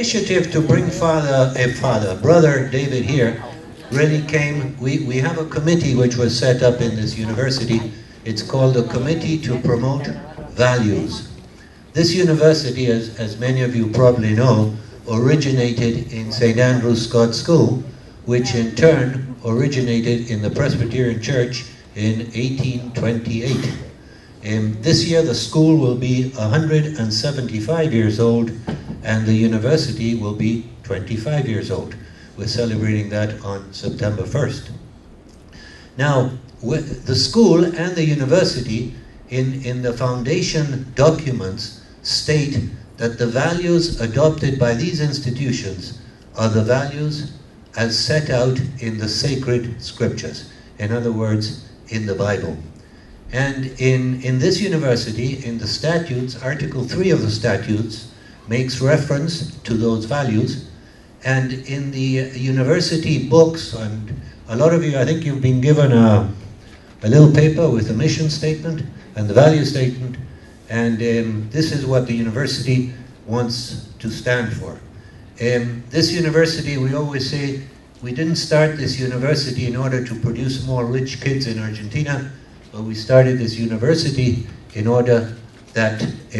initiative to bring Brother David here really came, we have a committee which was set up in this university. It's called the Committee to Promote Values. This university, as many of you probably know, originated in St. Andrew's Scots School, which in turn originated in the Presbyterian Church in 1828. This year the school will be 175 years old and the university will be 25 years old. We're celebrating that on September 1st. Now, the school and the university in the foundation documents state that the values adopted by these institutions are the values as set out in the sacred scriptures. In other words, in the Bible. And in this university, in the statutes, Article 3 of the statutes makes reference to those values. And in the university books, and a lot of you, I think you've been given a little paper with the mission statement and the value statement. And this is what the university wants to stand for. This university, we always say, we didn't start this university in order to produce more rich kids in Argentina, but we started this university in order that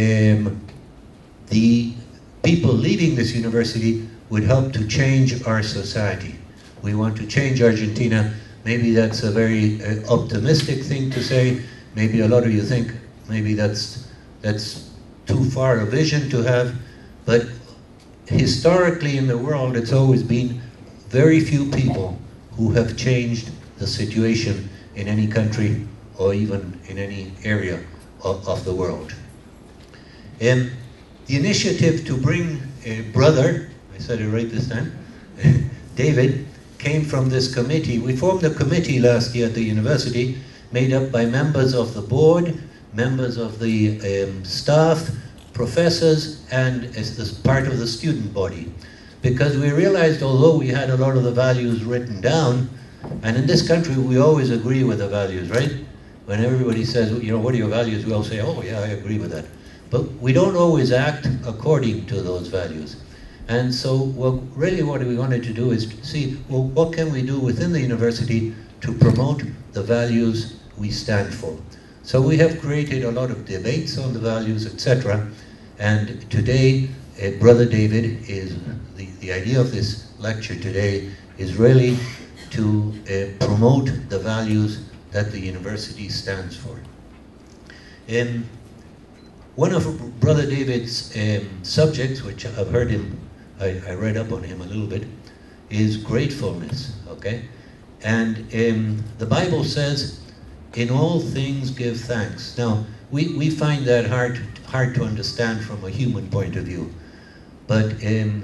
the people leaving this university would help to change our society. We want to change Argentina. Maybe that's a very optimistic thing to say. Maybe a lot of you think maybe that's too far a vision to have. But historically in the world, it's always been very few people who have changed the situation in any country or even in any area of the world. The initiative to bring a brother, I said it right this time, David, came from this committee. We formed a committee last year at the university made up by members of the board, members of the staff, professors, and as part of the student body. Because we realized although we had a lot of the values written down, and in this country we always agree with the values, right? When everybody says, you know, what are your values? We all say, oh yeah, I agree with that. But we don't always act according to those values. And so really what we wanted to do is see, well, what can we do within the university to promote the values we stand for? So we have created a lot of debates on the values, etc. And today, Brother David is, the idea of this lecture today is really to promote the values that the university stands for. One of Brother David's subjects, which I've heard him, I read up on him a little bit, is gratefulness, okay? And the Bible says, in all things give thanks. Now, we find that hard to understand from a human point of view. But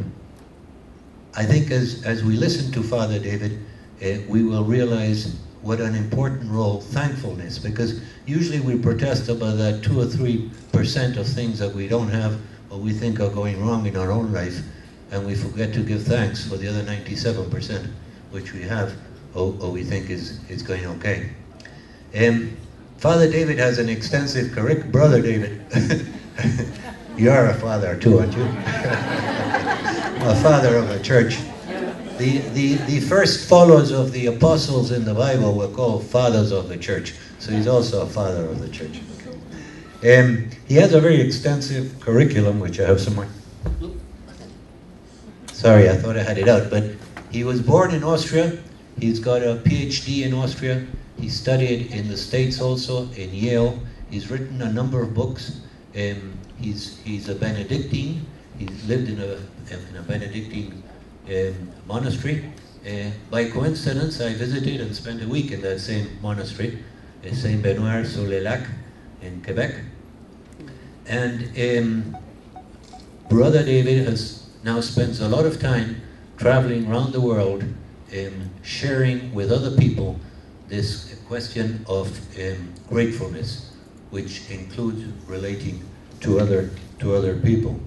I think as we listen to Father David, we will realize what an important role thankfulness, because usually we protest about that 2 or 3% of things that we don't have or we think are going wrong in our own life, and we forget to give thanks for the other 97% which we have or we think is going okay. Father David has an extensive curriculum. Brother David, you are a father too, aren't you? A father of a church. The first followers of the apostles in the Bible were called fathers of the church. So he's also a father of the church. He has a very extensive curriculum, which I have somewhere. Sorry, I thought I had it out. But he was born in Austria. He's got a PhD in Austria. He studied in the States also, in Yale. He's written a number of books. He's a Benedictine. He lived in a Benedictine monastery. By coincidence, I visited and spent a week in that same monastery, Saint Benoît sur le Lac in Quebec. And Brother David now spends a lot of time traveling around the world, sharing with other people this question of gratefulness, which includes relating to other people.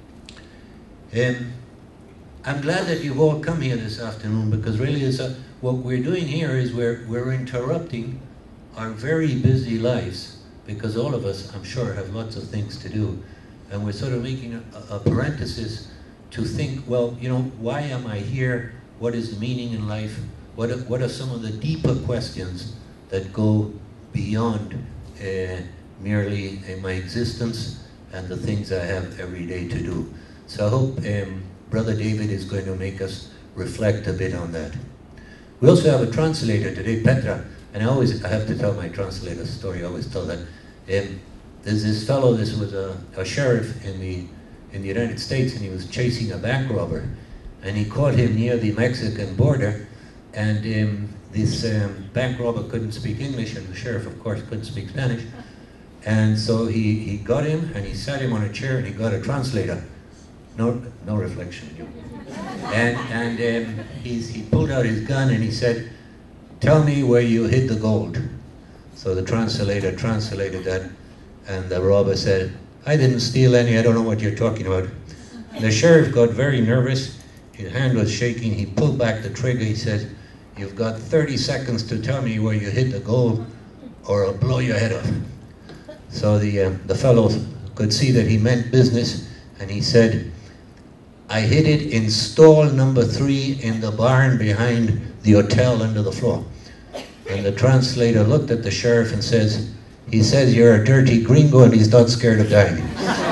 I'm glad that you've all come here this afternoon, because really what we're doing here is we're interrupting our very busy lives, because all of us, I'm sure, have lots of things to do, and we're sort of making a parenthesis to think, well, you know, why am I here? What is the meaning in life? What are some of the deeper questions that go beyond merely my existence and the things I have every day to do? So I hope Brother David is going to make us reflect a bit on that. We also have a translator today, Petra, and I have to tell my translator story. I always tell that. There's this fellow, this was a sheriff in the United States, and he was chasing a bank robber, and he caught him near the Mexican border, and this bank robber couldn't speak English, and the sheriff, of course, couldn't speak Spanish, and so he got him, and he sat him on a chair, and he got a translator. No reflection. And he pulled out his gun, and he said, "Tell me where you hid the gold." So the translator translated that, and the robber said, "I didn't steal any, I don't know what you're talking about." And the sheriff got very nervous, his hand was shaking, he pulled back the trigger, he said, "You've got 30 seconds to tell me where you hid the gold, or I'll blow your head off." So the fellow could see that he meant business, and he said, "I hid it in stall number 3 in the barn behind the hotel under the floor." And the translator looked at the sheriff and says, "He says you're a dirty gringo and he's not scared of dying."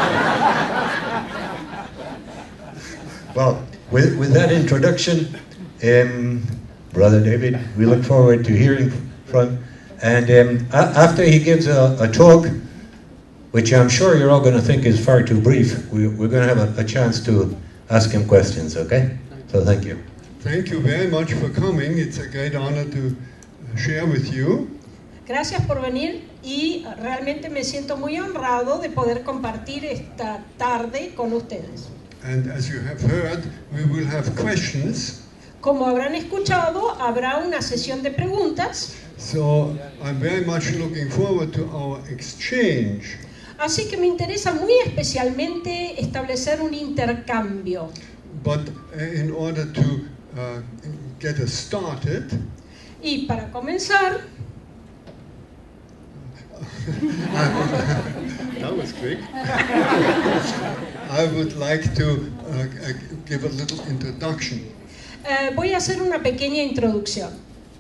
Well, with that introduction, Brother David, we look forward to hearing from. And after he gives a talk, which I'm sure you're all going to think is far too brief, we're going to have a chance to ask him questions, okay? So thank you. Thank you very much for coming. It's a great honor to share with you. Gracias por venir y realmente me siento muy honrado de poder compartir esta tarde con ustedes. And as you have heard, we will have questions. Como habrán escuchado, habrá una sesión de preguntas. So I'm very much looking forward to our exchange. Así que me interesa muy especialmente establecer un intercambio. But in order to get us started, y para comenzar, that was quick. I would like to give a little introduction. Voy a hacer una pequeña introducción.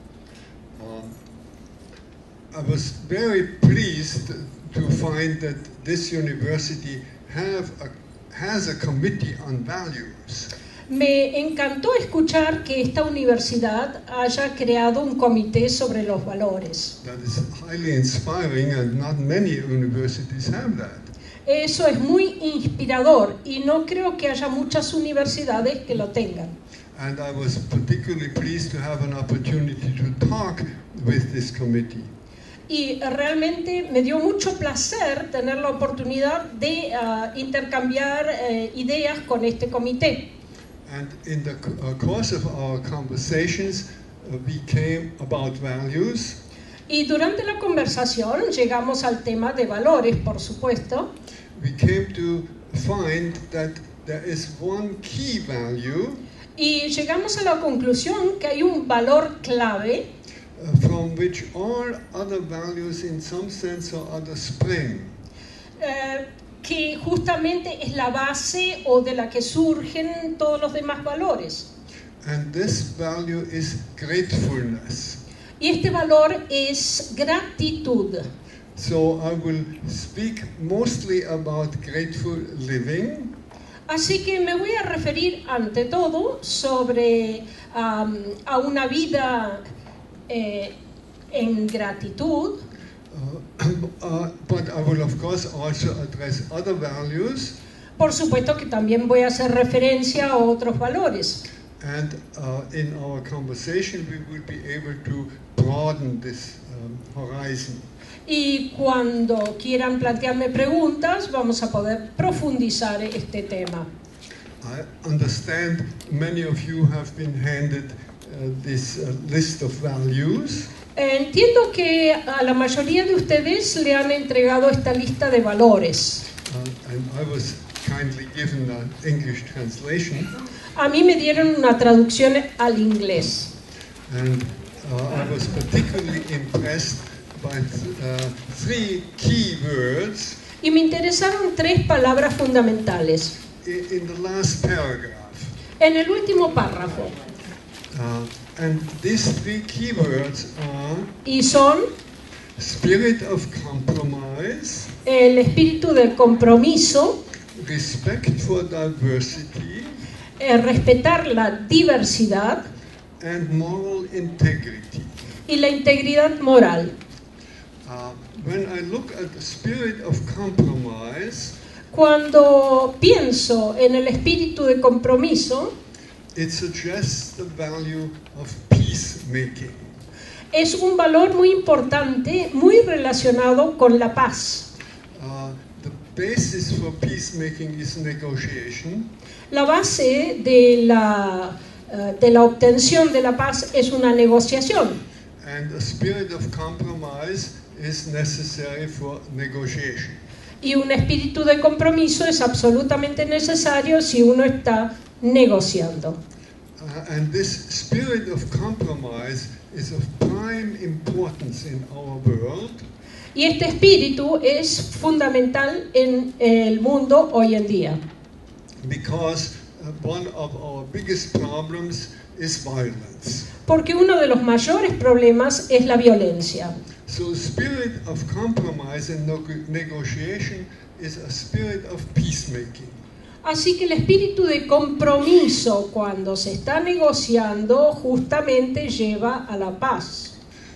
I was very pleased to find that this university has a committee on values. Me encantó escuchar que esta universidad haya creado un comité sobre los valores. That is highly inspiring, and not many universities have that. Eso es muy inspirador y no creo que haya muchas universidades que lo tengan. And I was particularly pleased to have an opportunity to talk with this committee. Y realmente me dio mucho placer tener la oportunidad de intercambiar ideas con este comité. And in the course of our conversations, we came about values. Y durante la conversación llegamos al tema de valores, por supuesto. We came to find that there is one key value. Y llegamos a la conclusión que hay un valor clave from which all other values in some sense or other spring. Que justamente es la base o de la que surgen todos los demás valores. And this value is gratefulness. Y este valor es gratitud. So I will speak mostly about grateful living. Así que me voy a referir ante todo sobre a una vida en gratitud. But I will of course also address other values. Por supuesto que también voy a hacer referencia a otros valores. And in our conversation we will be able to broaden this horizon. Y cuando quieran plantearme preguntas, vamos a poder profundizar este tema. I understand many of you have been handed this list of values. Entiendo que a la mayoría de ustedes le han entregado esta lista de valores. And I was kindly given an English translation. A mí me dieron una traducción al inglés. And I was particularly impressed by 3 key words. Y me interesaron 3 palabras fundamentales. In the last paragraph. En el último párrafo, And these three keywords are y son spirit of compromise, el espíritu de compromiso, respect for diversity, respetar la diversidad and moral integrity. y la integridad moral. When I look at the spirit of compromise, Cuando pienso en el espíritu de compromiso, it suggests the value of peacemaking. es un valor muy importante, muy relacionado con la paz. The basis for peacemaking is negotiation, La base de la obtención de la paz es una negociación. and a spirit of compromise is necessary for negotiation. Y un espíritu de compromiso es absolutamente necesario si uno está negociando. And this spirit of compromise is of prime importance in our world, Y este espíritu es fundamental en el mundo hoy en día. because one of our biggest problems is violence. Porque uno de los mayores problemas es la violencia. So the spirit of compromise and negotiation is a spirit of peacemaking. Así que el espíritu de compromiso cuando se está negociando justamente lleva a la paz.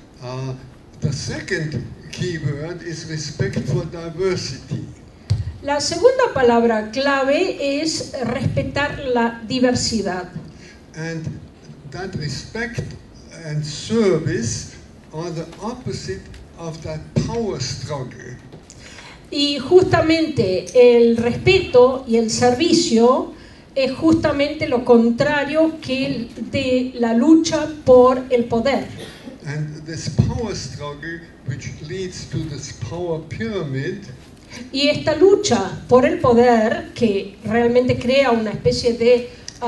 The second keyword is respect for diversity. La segunda palabra clave es respetar la diversidad. And that respect and service are the opposite of that power struggle. Y justamente el respeto y el servicio es justamente lo contrario que de la lucha por el poder. And this power struggle, which leads to this power pyramid, Y esta lucha por el poder, que realmente crea una especie de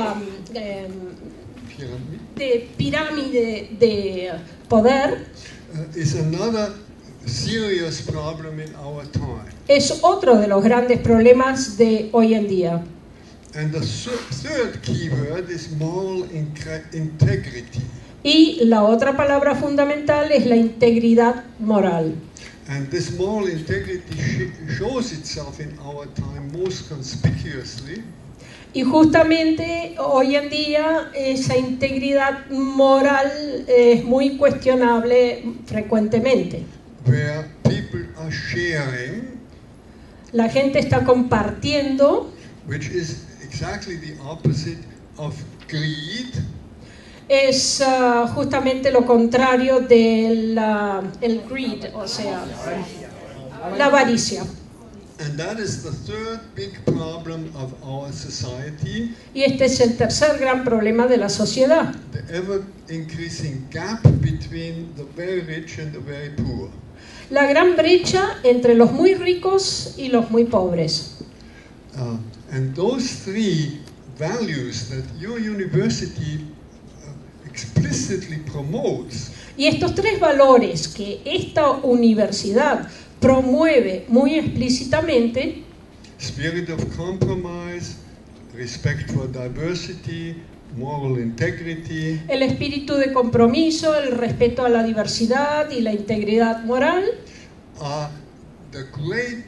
pirámide de poder, is another serious problem in our time. es otro de los grandes problemas de hoy en día. And the third keyword is moral integrity. Y la otra palabra fundamental es la integridad moral. And this moral integrity shows itself in our time most conspicuously Y justamente hoy en día esa integridad moral es muy cuestionable frecuentemente. where people are sharing, La gente está compartiendo, which is exactly the opposite of greed, es justamente lo contrario del el greed, o sea, la avaricia. and that is the third big problem of our society, Y este es el tercer gran problema de la sociedad, the ever increasing gap between the very rich and the very poor. la gran brecha entre los muy ricos y los muy pobres. And those three values that your university explicitly promotes Y estos tres valores que esta universidad promueve muy explícitamente, spirit of compromise, respect for diversity, moral integrity, el espíritu de compromiso, el respeto a la diversidad y la integridad moral, are the great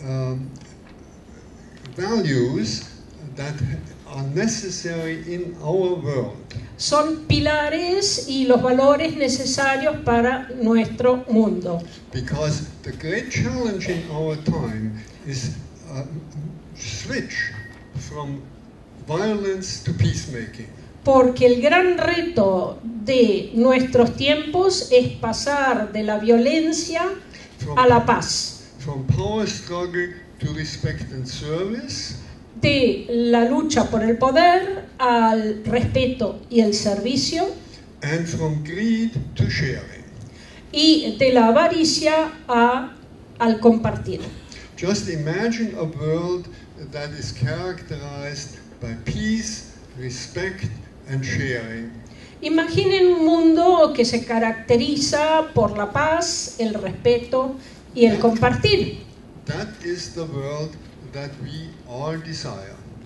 values that are necessary in our world. son pilares y los valores necesarios para nuestro mundo. Because the great challenge in our time is a switch from violence to peacemaking. Porque el gran reto de nuestros tiempos es pasar de la violencia a la paz, From power struggle to respect and service, de la lucha por el poder al respeto y el servicio, and from greed to sharing. y de la avaricia al compartir. Just imagine a world that is characterized by peace, respect, and sharing. Imaginen un mundo que se caracteriza por la paz, el respeto y el compartir. That is the world that we all desire.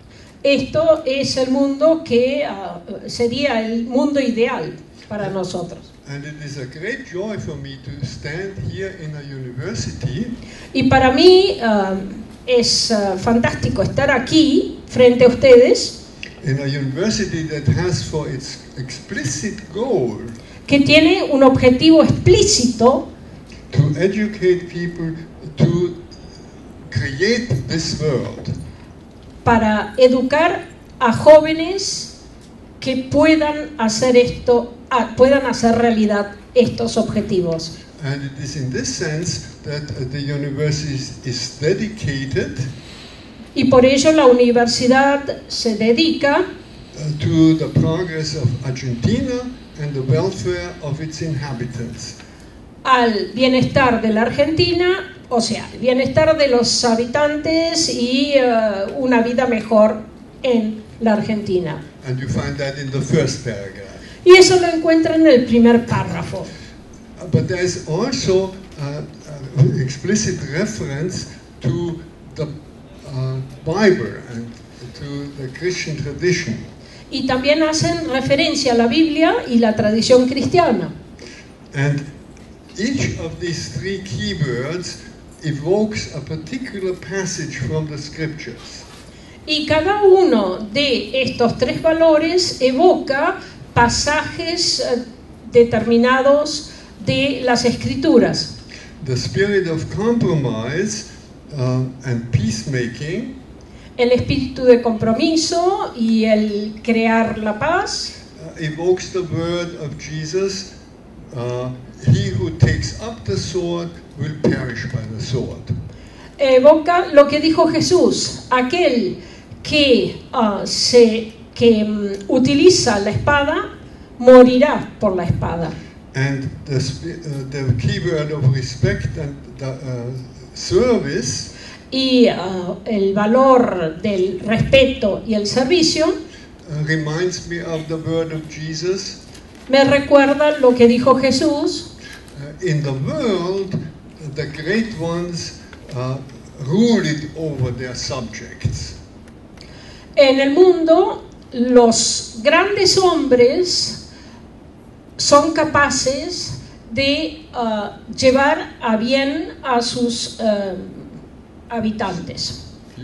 esto es el mundo que sería el mundo ideal para nosotros. And it is a great joy for me to stand here in a university Y para mí es fantástico estar aquí frente a ustedes, in a university that has for its explicit goal que tiene un objetivo explícito to educate people to create this world. para educar a jóvenes que puedan hacer puedan hacer realidad estos objetivos. And it is in this sense that the university is dedicated Y por ello la universidad se dedica to the progress of Argentina and the welfare of its inhabitants. al bienestar de la Argentina, o sea, el bienestar de los habitantes y una vida mejor en la Argentina. And you find that in the first paragraph. Y eso lo encuentra en el primer párrafo. But there is also explicit reference to the Bible and to the Christian tradition. Y también hacen referencia a la Biblia y la tradición cristiana. And each of these three keywords evokes a particular passage from the scriptures. Y cada uno de estos tres valores evoca pasajes determinados de las Escrituras. The spirit of compromise and peacemaking El espíritu de compromiso y el crear la paz evokes the word of Jesus, he who takes up the sword will perish by the sword. evoca lo que dijo Jesús: aquel que utiliza la espada morirá por la espada. And the keyword of respect and the service Y el valor del respeto y el servicio reminds me of the word of Jesus. me recuerda lo que dijo Jesús: In the world, the great ones rule it over their subjects. en el mundo los grandes hombres son capaces de llevar a bien a sus habitantes.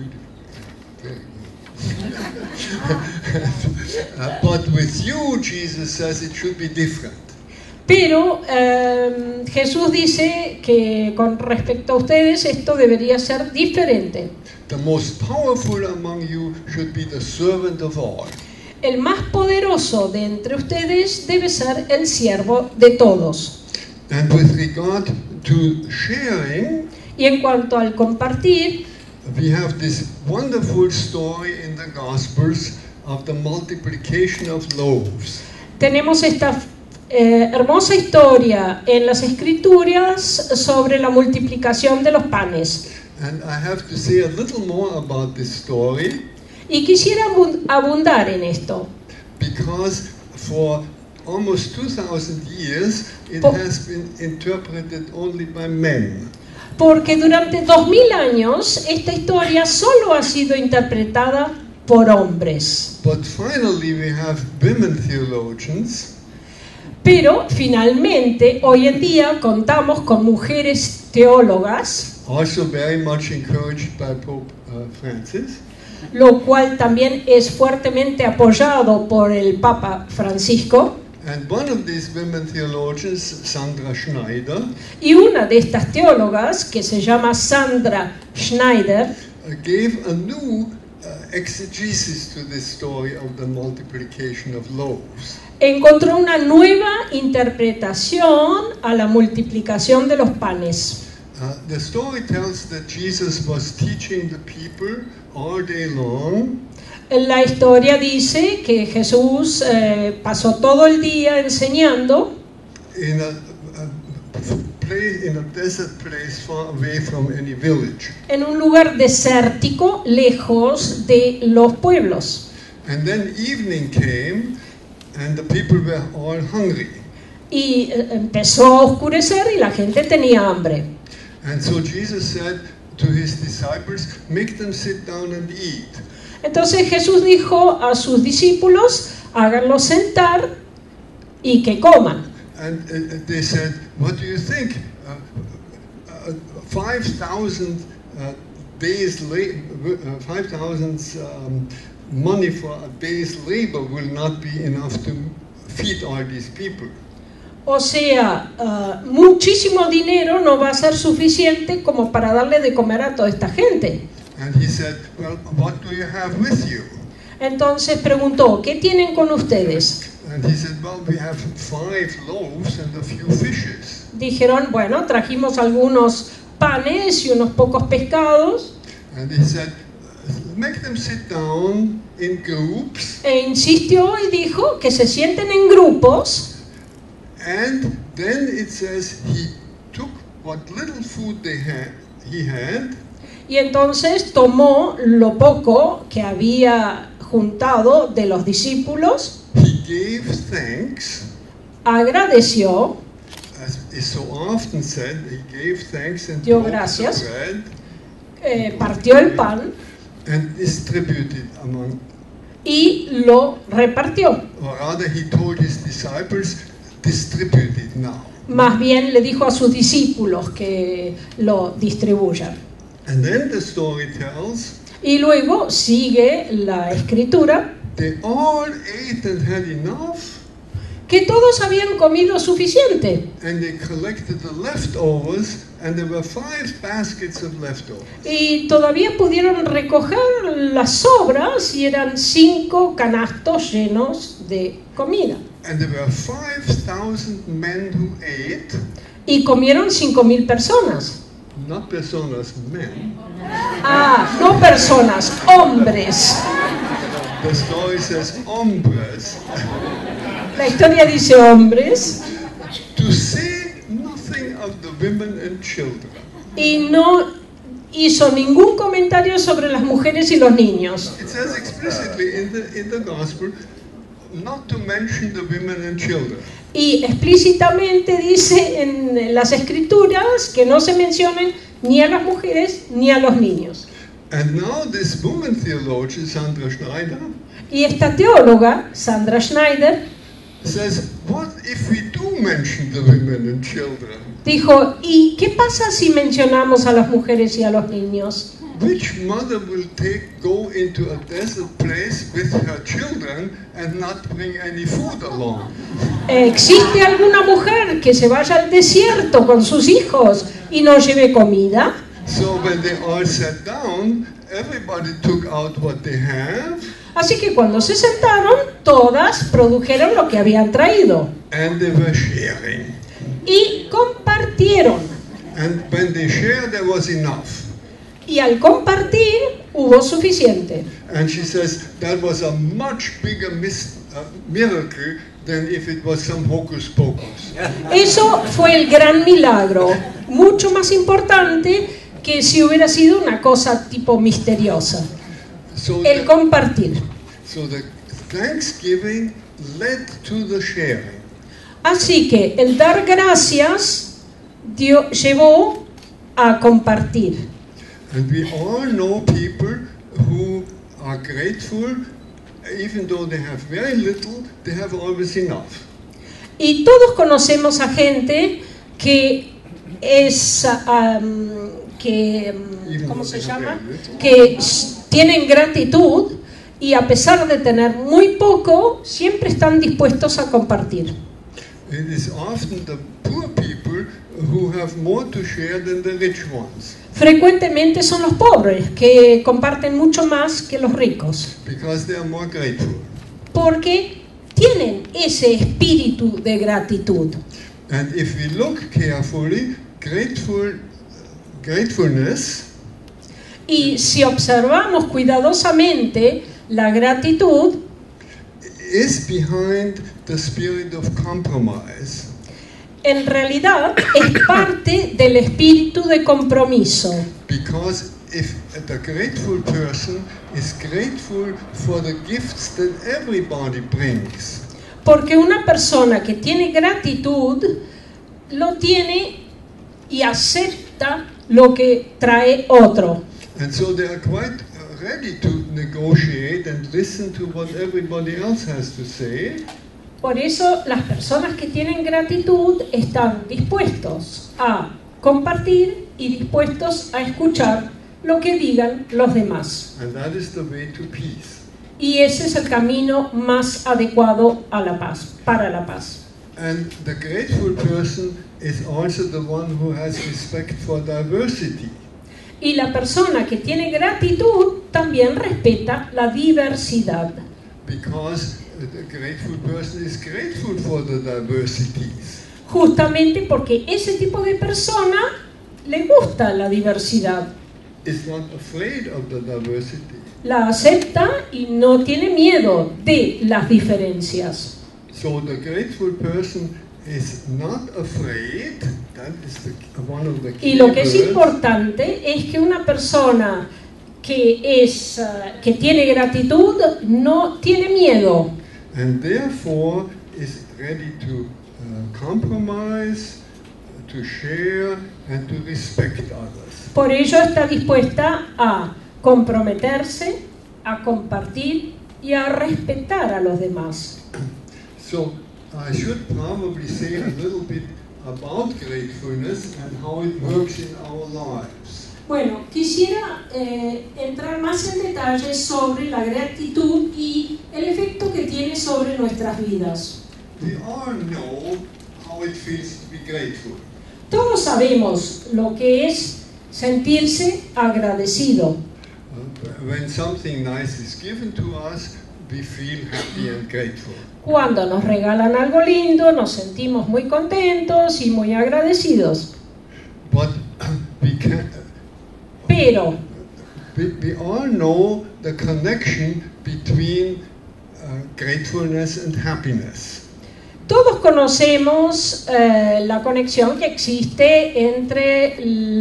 But with you, Jesus says it should be different. Pero Jesús dice que con respecto a ustedes esto debería ser diferente. The most powerful among you should be the servant of all. El más poderoso de entre ustedes debe ser el siervo de todos. And with regard to sharing, Y en cuanto al compartir, we have this wonderful story in the Gospels of the multiplication of loaves. tenemos esta hermosa historia en las Escrituras sobre la multiplicación de los panes. And I have to say a little more about this story Y quisiera abundar en esto, because for almost 2,000 years it Po- has been interpreted only by men. porque durante 2000 años esta historia solo ha sido interpretada por hombres. But finally we have women theologians Pero finalmente hoy en día contamos con mujeres teólogas, also very much encouraged by Pope Francis, lo cual también es fuertemente apoyado por el Papa Francisco. and one of these women theologians, Sandra Schneider, Y una de estas teólogas, que se llama Sandra Schneider, gave a new exegesis to this story of the multiplication of loaves. encontró una nueva interpretación a la multiplicación de los panes. The story tells that Jesus was teaching the people all day long, La historia dice que Jesús pasó todo el día enseñando in a desert place far away from any village. en un lugar desértico, lejos de los pueblos. And then evening came, and the people were all hungry. Y empezó a oscurecer y la gente tenía hambre. And so Jesus said to his disciples, make them sit down and eat. Entonces Jesús dijo a sus discípulos, háganlos sentar y que coman. And they said, what do you think? 5,000 days labor, 5,000 money for a day's labor will not be enough to feed all these people. O sea, muchísimo dinero no va a ser suficiente como para darle de comer a toda esta gente. And he said, well, what do you have with you? Entonces preguntó, ¿qué tienen con ustedes? And he said, well, we have 5 loaves and a few fishes. Dijeron, bueno, trajimos algunos panes y unos pocos pescados. And he said, make them sit down in groups. E insistió y dijo que se sienten en grupos. And then it says he took what little food he had. Y entonces tomó lo poco que había juntado de los discípulos, He gave thanks, agradeció, as is so often said. He gave thanks and Dio broke the gracias. bread partió el pan and distributed among. y lo repartió. Or rather, he told his disciples, distribute it now. Más bien le dijo a sus discípulos que lo distribuyan. And then the story tells Y luego sigue la escritura they all ate and had enough, que todos habían comido suficiente and they collected the leftovers, and there were 5 baskets of leftovers. y todavía pudieron recoger las sobras y eran 5 canastos llenos de comida. And there were 5,000 men who ate, Y comieron 5.000 personas. not personas, men. Ah, no personas, hombres. The story says hombres, La historia dice hombres to say nothing of the women and children. y no hizo ningún comentario sobre las mujeres y los niños. It says explicitly in the gospel not to mention the women and children. Y explícitamente dice en las escrituras que no se mencionen ni a las mujeres ni a los niños. And now this woman theologian, Sandra Schneider, Y esta teóloga, Sandra Schneider, says, what if we do mention the women and children? dijo, ¿y qué pasa si mencionamos a las mujeres y a los niños? Which mother will go into a desert place with her children and not bring any food along? ¿Existe alguna mujer que se vaya al desierto con sus hijos y no lleve comida? So when they all sat down, everybody took out what they have, Así que cuando se sentaron, todas produjeron lo que habían traído and they were sharing. y compartieron. And when they shared, there was enough. Y al compartir hubo suficiente. And she says that was a much bigger miracle than if it was some hocus pocus. Eso fue el gran milagro, mucho más importante que si hubiera sido una cosa tipo misteriosa. So El compartir. the thanksgiving led to the sharing. Así que el dar gracias llevó a compartir. And we all know people who are grateful, even though they have very little, they have always enough. Y todos conocemos a gente que es, ¿cómo se llama? Que tienen gratitud y a pesar de tener muy poco, siempre están dispuestos a compartir. It is often the poor people who have more to share than the rich ones. Frecuentemente son los pobres que comparten mucho más que los ricos, Because they are more grateful. porque tienen ese espíritu de gratitud. And if we look carefully, gratefulness Y si observamos cuidadosamente la gratitud, is behind the spirit of compromise. en realidad es parte del espíritu de compromiso. Because if the grateful person is grateful for the gifts that everybody brings, Porque una persona que tiene gratitud lo tiene y acepta lo que trae otro. and so they are quite ready to negotiate and listen to what everybody else has to say. Por eso las personas que tienen gratitud están dispuestos a compartir y dispuestos a escuchar lo que digan los demás. And that is the way to peace. Y ese es el camino más adecuado a la paz, para la paz. And the grateful person is also the one who has respect for diversity. Y la persona que tiene gratitud también respeta la diversidad. Because the grateful person is grateful for the diversities. Justamente porque ese tipo de persona le gusta la diversidad. Is not afraid of the diversity. La acepta y no tiene miedo de las diferencias. So the grateful person is not afraid. That is one of the key Y lo que es words. importante es que una persona que tiene gratitud no tiene miedo. And therefore is ready to compromise, to share, and to respect others. Por ello está dispuesta a comprometerse, a compartir y a respetar a los demás. So I should probably say a little bit about gratefulness and how it works in our lives. Bueno, quisiera entrar más en detalle sobre la gratitud y el efecto que tiene sobre nuestras vidas. We all know how it feels to be grateful. Todos sabemos lo que es sentirse agradecido. When something nice is given to us, we feel happy and grateful. Cuando nos regalan algo lindo, nos sentimos muy contentos y muy agradecidos. But we can. Pero We all know the connection between gratefulness and happiness. todos conocemos la conexión que existe entre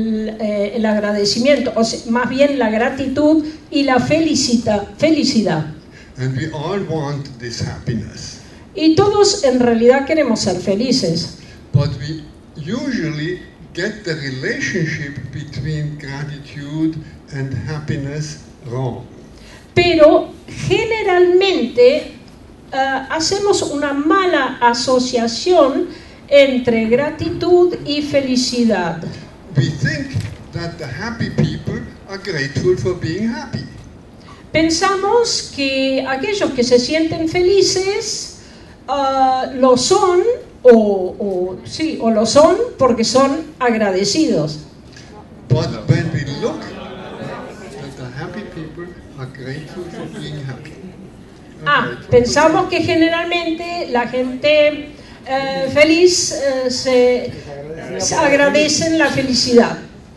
el agradecimiento, o sea, más bien la gratitud y la felicidad. And we all want this happiness. Y todos en realidad queremos ser felices. But we usually get the relationship between gratitude and happiness wrong. Pero generalmente hacemos una mala asociación entre gratitud y felicidad. We think that the happy people are grateful for being happy. Pensamos que aquellos que se sienten felices lo son o lo son porque son agradecidos. But when we look at the happy people are grateful for being happy. Pensamos que generalmente la gente feliz se agradecen la felicidad.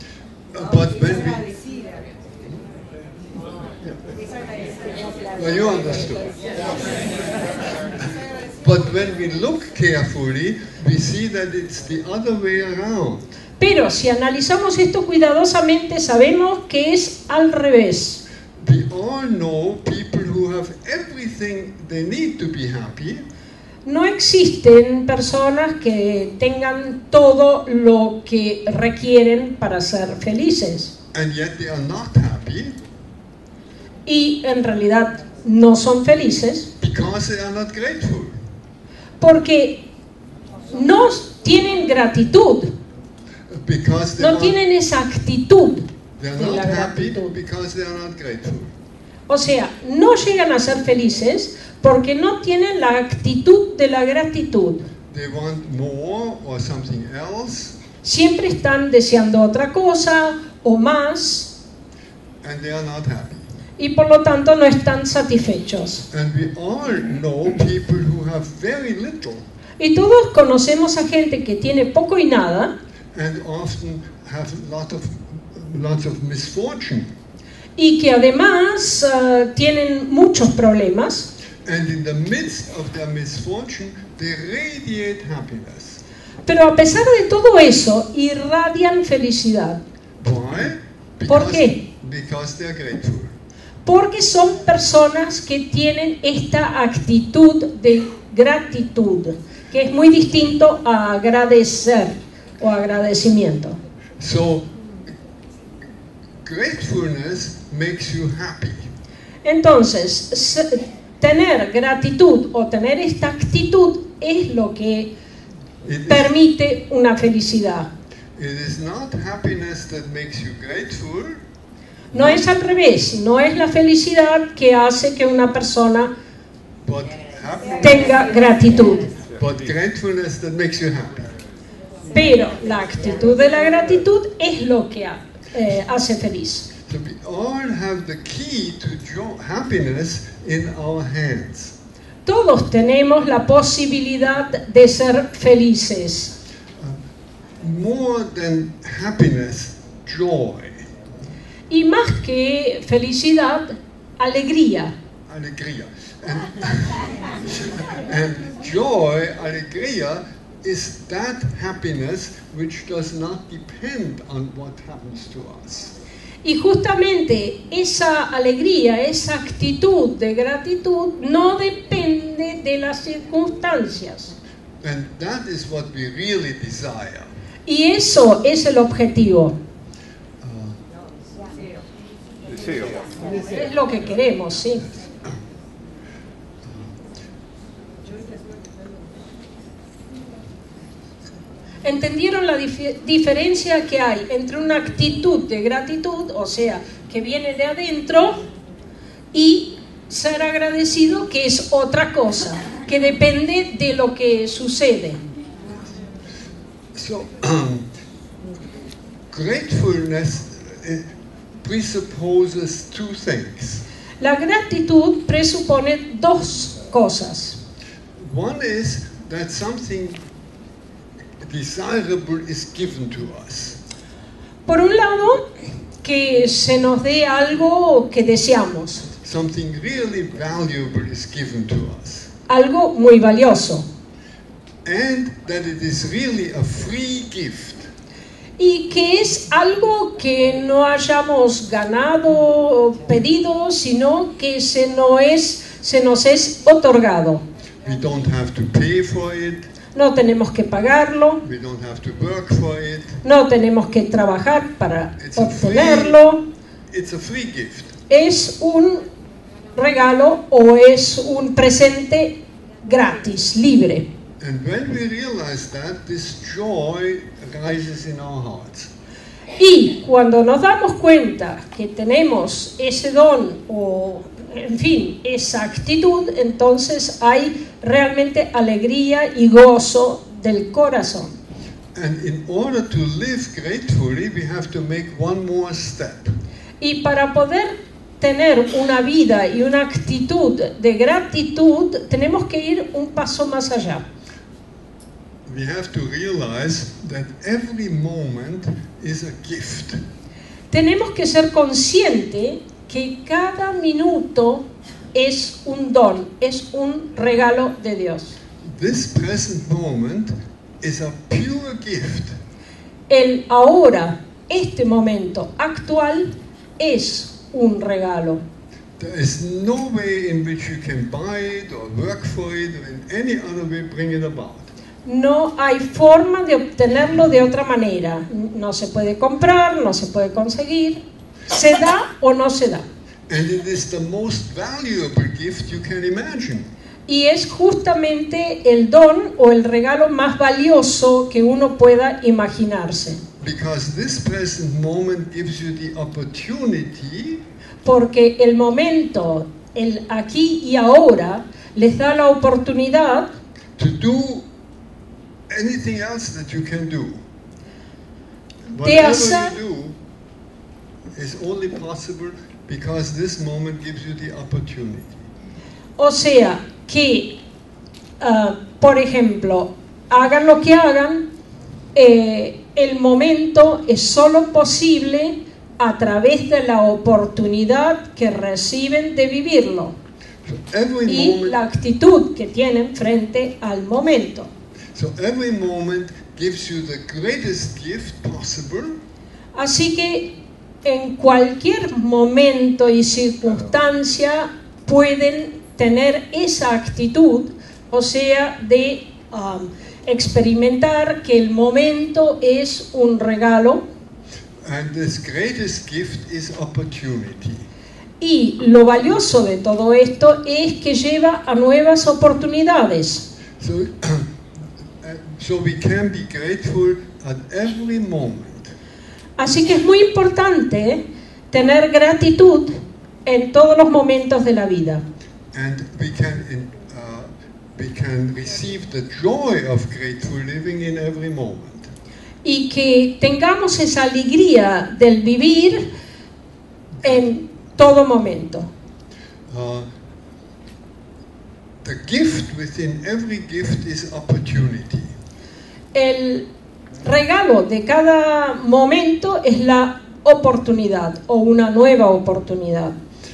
But when we well, you understood. But when we look carefully, we see that it's the other way around. Pero si analizamos esto cuidadosamente, sabemos que es al revés. We all know people who have everything they need to be happy, No existen personas que tengan todo lo que requieren para ser felices and yet they are not happy y en realidad no son felices because they are not grateful. porque no tienen gratitud, Because they no want- tienen esa actitud they are de not la happy gratitud. because they are not grateful. O sea, no llegan a ser felices porque no tienen la actitud de la gratitud. They want more or something else, Siempre están deseando otra cosa o más and they are not happy. y por lo tanto no están satisfechos. And we all know people who have very little Y todos conocemos a gente que tiene poco y nada and often have lots of misfortune. y que además tienen muchos problemas, And in the midst of their misfortune, they radiate happiness. pero a pesar de todo eso irradian felicidad. Why? ¿Por qué? Because they are grateful. Porque son personas que tienen esta actitud de gratitud, que es muy distinto a agradecer o agradecimiento. So, gratefulness makes you happy. Entonces, tener gratitud o tener esta actitud es lo que permite una felicidad. It is not happiness that makes you grateful. No es al revés, no es la felicidad que hace que una persona But happiness, tenga gratitud. but gratefulness that makes you happy. Pero la actitud de la gratitud es lo que hace feliz. So we all have the key to happiness in our hands. Todos tenemos la posibilidad de ser felices. More than happiness, joy. Y más que felicidad, alegría. Alegría. And joy, alegría, is that happiness which does not depend on what happens to us. Y justamente esa alegría, esa actitud de gratitud no depende de las circunstancias. And that is what we really desire. Y eso es el objetivo. Deseo. Es lo que queremos, sí. ¿Entendieron la diferencia que hay entre una actitud de gratitud, o sea, que viene de adentro, y ser agradecido, que es otra cosa, que depende de lo que sucede? So, gratefulness presupposes two things. La gratitud presupone dos cosas. One is that something desirable is given to us. Por un lado, que se nos dé algo que deseamos, Something really valuable is given to us. algo muy valioso, And that it is really a free gift. y que es algo que no hayamos ganado o pedido, sino que se nos es otorgado. We don't have to pay for it. No tenemos que pagarlo, We don't have to work for it. no tenemos que trabajar para It's a obtenerlo. It's a free gift. Es un regalo o es un presente gratis, libre. And when we realize that, this joy arises in our hearts. Y cuando nos damos cuenta que tenemos ese don o, en fin, esa actitud, entonces hay realmente alegría y gozo del corazón. And in order to live gratefully, we have to make one more step. Y para poder tener una vida y una actitud de gratitud, tenemos que ir un paso más allá. We have to realize that every moment is a gift. Tenemos que ser conscientes que cada minuto es un don, es un regalo de Dios. This present moment is a pure gift. El ahora, este momento actual, es un regalo. There is no way in which you can buy it or work for it or in any other way bring it about. No hay forma de obtenerlo de otra manera. No se puede comprar, no se puede conseguir. Se da o no se da. And it is the most valuable gift you can imagine. Y es justamente el don o el regalo más valioso que uno pueda imaginarse. Because this present moment gives you the opportunity Porque el momento, el aquí y ahora, les da la oportunidad to do anything else that you can do. de Whatever hacer, you do is only possible because this moment gives you the opportunity. o sea, que, por ejemplo, hagan lo que hagan, el momento es solo posible a través de la oportunidad que reciben de vivirlo So every y moment, la actitud que tienen frente al momento. so every moment gives you the greatest gift possible, Así que en cualquier momento y circunstancia pueden tener esa actitud, o sea, de experimentar que el momento es un regalo and this greatest gift is opportunity. Y lo valioso de todo esto es que lleva a nuevas oportunidades. So we can be grateful at every moment. Así que es muy importante tener gratitud en todos los momentos de la vida. And we can receive the joy of grateful living in every moment. Y que tengamos esa alegría del vivir en todo momento. The gift within every gift is opportunity. El regalo de cada momento es la oportunidad o una nueva oportunidad.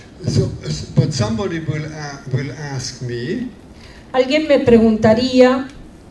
But somebody will ask me, Alguien me preguntaría,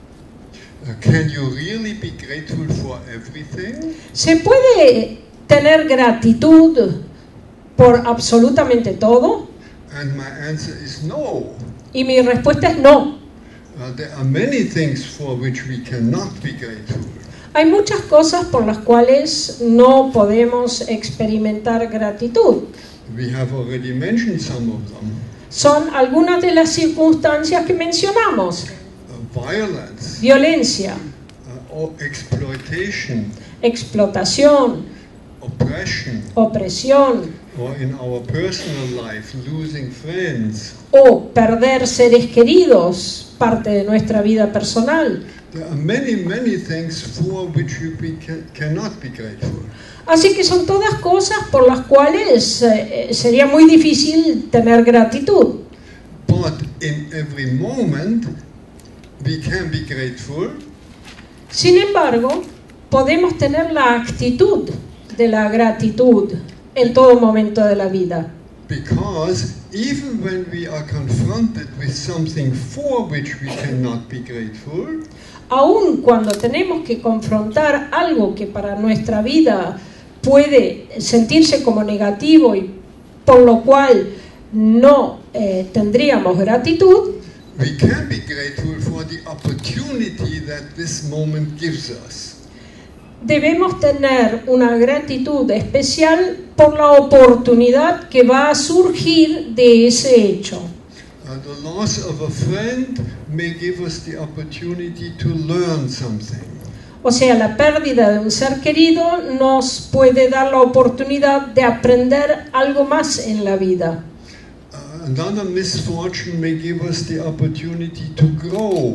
can you really be grateful for everything? ¿se puede tener gratitud por absolutamente todo? And my answer is no. Y mi respuesta es no. There are many things for which we cannot be grateful. Hay muchas cosas por las cuales no podemos experimentar gratitud. We have already mentioned some of them. Son algunas de las circunstancias que mencionamos. Violence, Violencia, or exploitation, explotación, oppression, opresión or in our personal life, losing friends. o perder seres queridos, parte de nuestra vida personal. There are many things for which we cannot be grateful. Así que son todas cosas por las cuales sería muy difícil tener gratitud. But in every moment, we can be grateful. Sin embargo, podemos tener la actitud de la gratitud en todo momento de la vida. Because even when we are confronted with something for which we cannot be grateful, Aun cuando tenemos que confrontar algo que para nuestra vida puede sentirse como negativo y por lo cual no tendríamos gratitud, we can be grateful for the opportunity that this moment gives us. debemos tener una gratitud especial por la oportunidad que va a surgir de ese hecho. The loss of a friend may give us the opportunity to learn something. O sea, la pérdida de un ser querido nos puede dar la oportunidad de aprender algo más en la vida. Another misfortune may give us the opportunity to grow.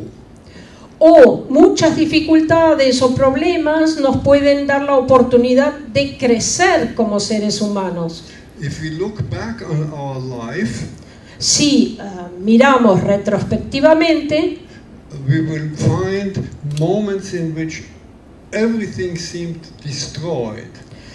O muchas dificultades o problemas nos pueden dar la oportunidad de crecer como seres humanos. If we look back on our life, Si miramos retrospectivamente, we will find moments in which everything seemed destroyed.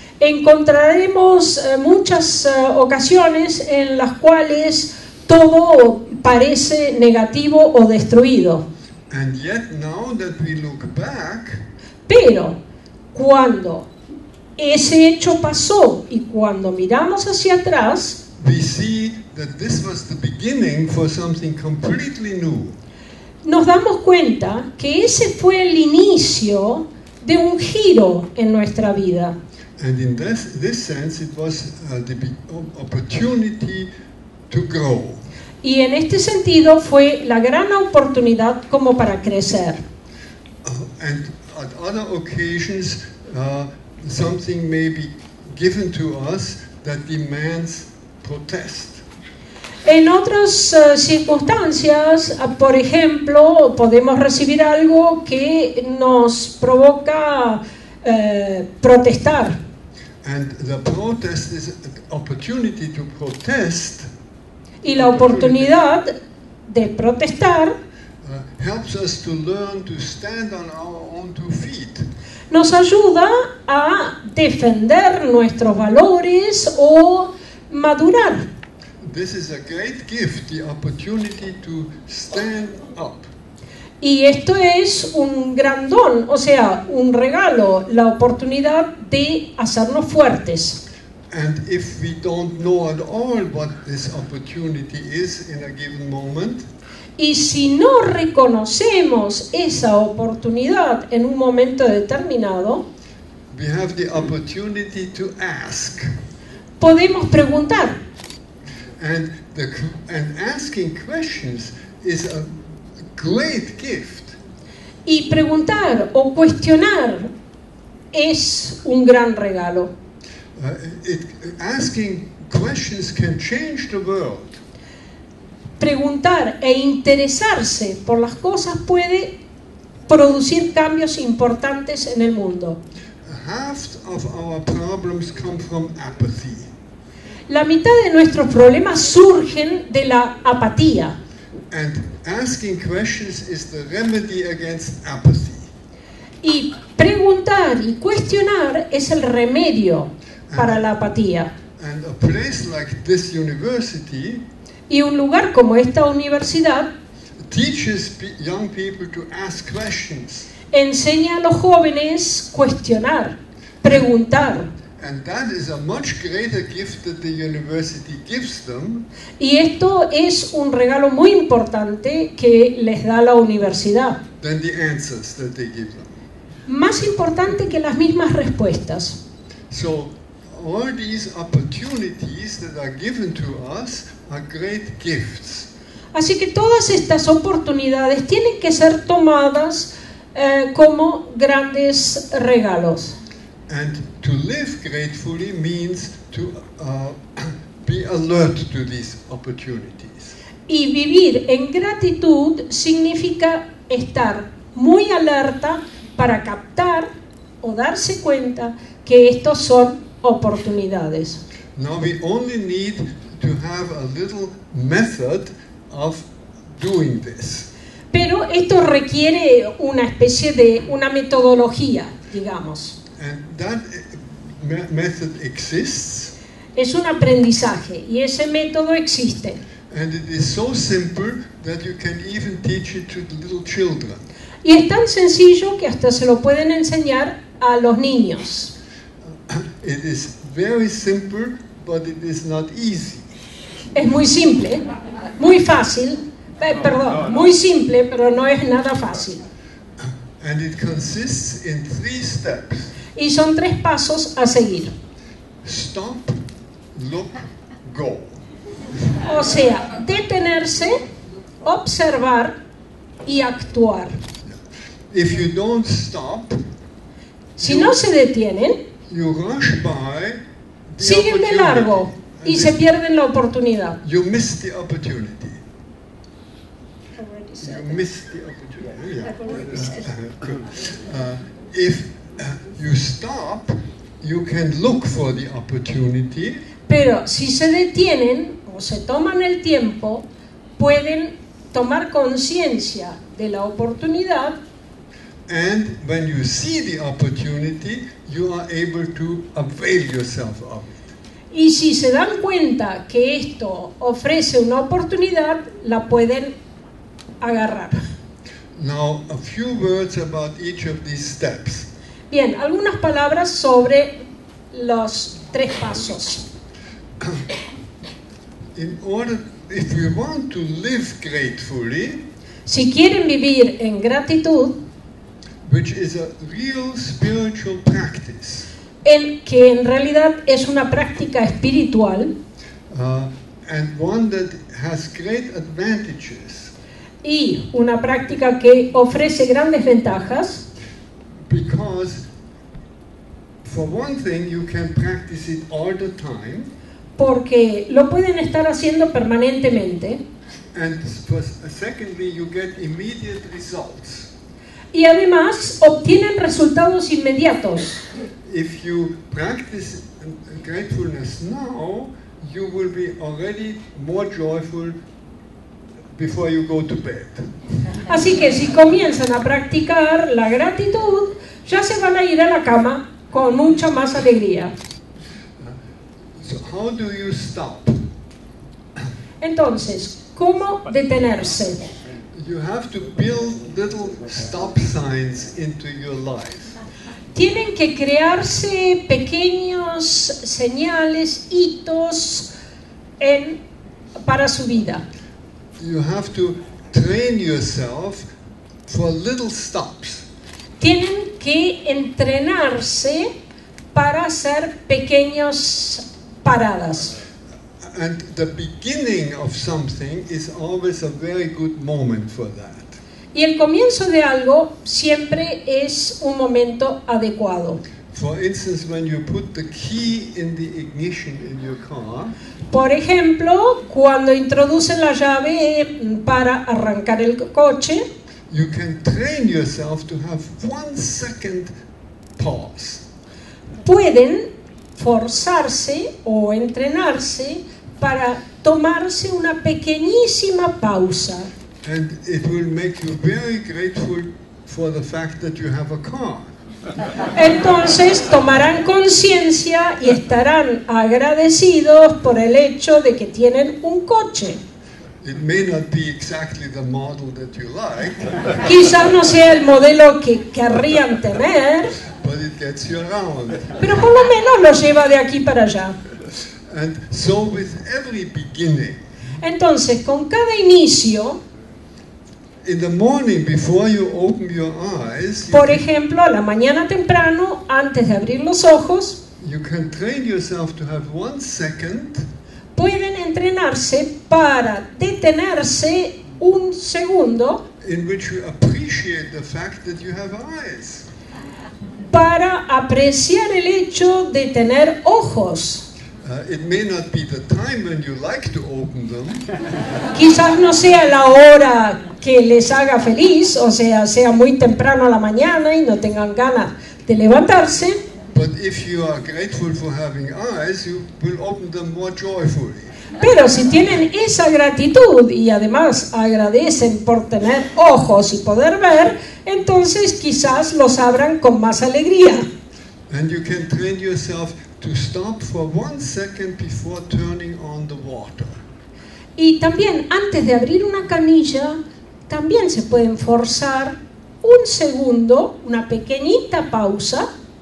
encontraremos muchas ocasiones en las cuales todo parece negativo o destruido. And yet now that we look back, Pero cuando ese hecho pasó y cuando miramos hacia atrás, we see that this was the beginning for something completely new. nos damos cuenta que ese fue el inicio de un giro en nuestra vida. And in this sense, it was the opportunity to grow. Y en este sentido fue la gran oportunidad como para crecer. And at other occasions, something may be given to us that demands protest. En otras circunstancias, por ejemplo, podemos recibir algo que nos provoca protestar. And the protest is an opportunity to protest. Y la oportunidad de protestar Helps us to learn to stand on our own 2 feet. nos ayuda a defender nuestros valores o madurar. This is a great gift, the opportunity to stand up. Y esto es un gran don, o sea, un regalo, la oportunidad de hacernos fuertes. And if we don't know at all what this opportunity is in a given moment, Y si no reconocemos esa oportunidad en un momento determinado, we have the opportunity to ask. podemos preguntar, And asking questions is a great gift. Y preguntar o cuestionar es un gran regalo. Asking questions can change the world. Preguntar e interesarse por las cosas puede producir cambios importantes en el mundo. Half of our problems come from apathy. La mitad de nuestros problemas surgen de la apatía. And asking questions is the remedy against apathy. Y preguntar y cuestionar es el remedio para la apatía. And a place like this university Y un lugar como esta universidad teaches young people to ask questions. enseña a los jóvenes cuestionar, preguntar. And that is a much greater gift that the university gives them Y esto es un regalo muy importante que les da la universidad. than the answers that they give them. Más importante que las mismas respuestas. So all these opportunities that are given to us are great gifts. Así que todas estas oportunidades tienen que ser tomadas como grandes regalos. And to live gratefully means to be alert to these opportunities. Y vivir en gratitud significa estar muy alerta para captar o darse cuenta que estos son oportunidades. Now we only need to have a little method of doing this. Pero esto requiere una especie de una metodología, digamos. And that method exists. Es un aprendizaje y ese método existe. And it is so simple that you can even teach it to the little children. Y es tan sencillo que hasta se lo pueden enseñar a los niños. It is very simple, but it is not easy. Es muy simple, muy fácil, muy simple, pero no es nada fácil. And it consists in 3 steps. Y son 3 pasos a seguir. Stop, look, go. O sea, detenerse, observar y actuar. If you don't stop, Si no se detienen, you rush by the siguen de largo y se pierden la oportunidad. You miss the opportunity. You miss the opportunity. Yeah. Good. If you stop, you can look for the opportunity. Pero si se detienen o se toman el tiempo, pueden tomar conciencia de la oportunidad. And when you see the opportunity, you are able to avail yourself of it. Y si se dan cuenta que esto ofrece una oportunidad, la pueden agarrar. Now, a few words about each of these steps. Bien, algunas palabras sobre los 3 pasos. If we want to live gratefully, Si quieren vivir en gratitud, which is a real spiritual practice, que en realidad es una práctica espiritual and one that has great advantages, y una práctica que ofrece grandes ventajas, because for one thing you can practice it all the time, porque lo pueden estar haciendo permanentemente, and secondly you get immediate results. y además obtienen resultados inmediatos. If you practice gratefulness now, you will be already more joyful before you go to bed. Así que si comienzan a practicar la gratitud, ya se van a ir a la cama con mucha más alegría. So how do you stop? Entonces, ¿cómo detenerse? You have to build little stop signs into your life. Tienen que crearse pequeños señales, hitos para su vida. You have to train yourself for little stops. Tienen que entrenarse para hacer pequeñas paradas. And the beginning of something is always a very good moment for that. Y el comienzo de algo siempre es un momento adecuado. For instance, when you put the key in the ignition in your car, Por ejemplo, cuando introducen la llave para arrancar el coche, you can train yourself to have 1 second pause. pueden forzarse o entrenarse para tomarse una pequeñísima pausa. And it will make you very grateful for the fact that you have a car. Entonces tomarán conciencia y estarán agradecidos por el hecho de que tienen un coche. It may not be exactly the model that you like, Quizás no sea el modelo que querrían tener, but it gets you around. pero por lo menos lo lleva de aquí para allá. And so with every beginning, Entonces, con cada inicio, in the morning before you open your eyes, por ejemplo, a la mañana temprano, antes de abrir los ojos, you can train yourself to have 1 second pueden entrenarse para detenerse un segundo in which you appreciate the fact that you have eyes. para apreciar el hecho de tener ojos. It may not be the time when you like to open them, Quizás no sea la hora que les haga feliz, o sea muy temprano a la mañana y no tengan ganas de levantarse, but if you are grateful for having eyes, you will open them more joyfully. pero si tienen esa gratitud y además agradecen por tener ojos y poder ver, entonces quizás los abran con más alegría. And you can train yourself to stop for 1 second before turning on the water. Y también antes de abrir una canilla, también se pueden forzar un segundo, una pequeñita pausa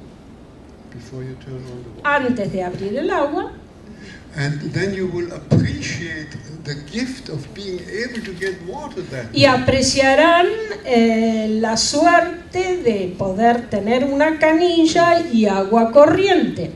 Before you turn on the water. antes de abrir el agua. And then you will appreciate the gift of being able to get water that Y apreciarán la suerte de poder tener una canilla y agua corriente.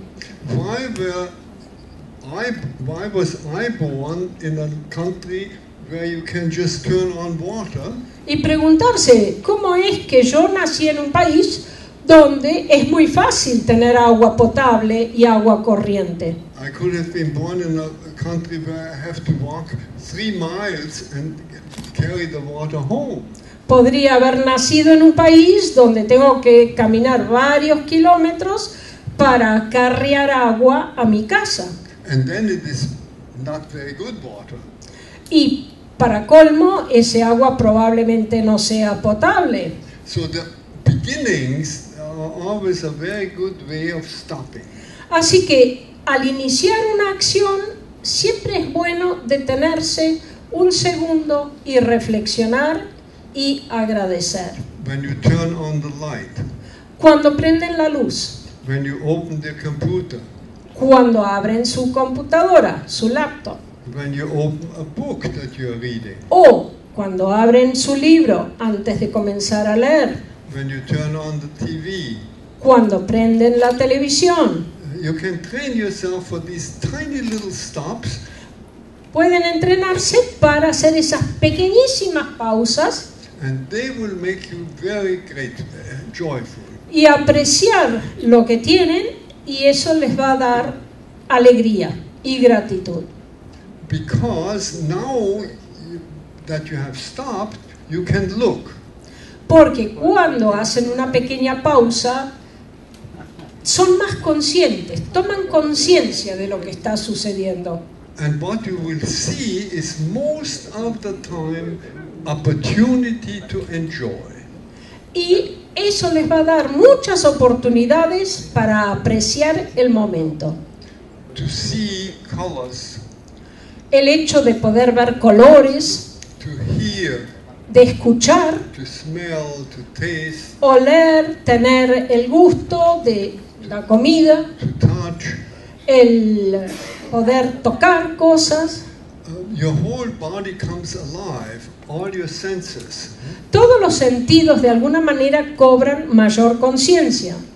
Why was I born in a country where you can just turn on water? Y preguntarse, ¿cómo es que yo nací en un país donde es muy fácil tener agua potable y agua corriente? I could have been born in a country where I have to walk 3 miles and carry the water home. Podría haber nacido en un país donde tengo que caminar varios kilómetros para acarrear agua a mi casa. And then it is not very good water. Y para colmo, ese agua probablemente no sea potable. So the beginnings are always a very good way of stopping. Así que al iniciar una acción, siempre es bueno detenerse un segundo y reflexionar y agradecer. When you turn on the light, Cuando prenden la luz, when you open the computer, cuando abren su computadora, su laptop, when you open a book that you're reading, o cuando abren su libro antes de comenzar a leer, when you turn on the TV, cuando prenden la televisión. you can train yourself for these tiny little stops, Pueden entrenarse para hacer esas pequeñísimas pausas and they will make you very great, joyful. y apreciar lo que tienen, y eso les va a dar alegría y gratitud. Because now that you have stopped, you can look. Porque cuando hacen una pequeña pausa, son más conscientes, toman conciencia de lo que está sucediendo. And what you will see is most of the time opportunity to enjoy. Y eso les va a dar muchas oportunidades para apreciar el momento. To see colors, El hecho de poder ver colores, to hear, de escuchar, to smell, to taste, oler, tener el gusto de la comida, to touch. el poder tocar cosas. Your whole body comes alive, all your senses. Todos los sentidos de alguna manera cobran mayor conciencia.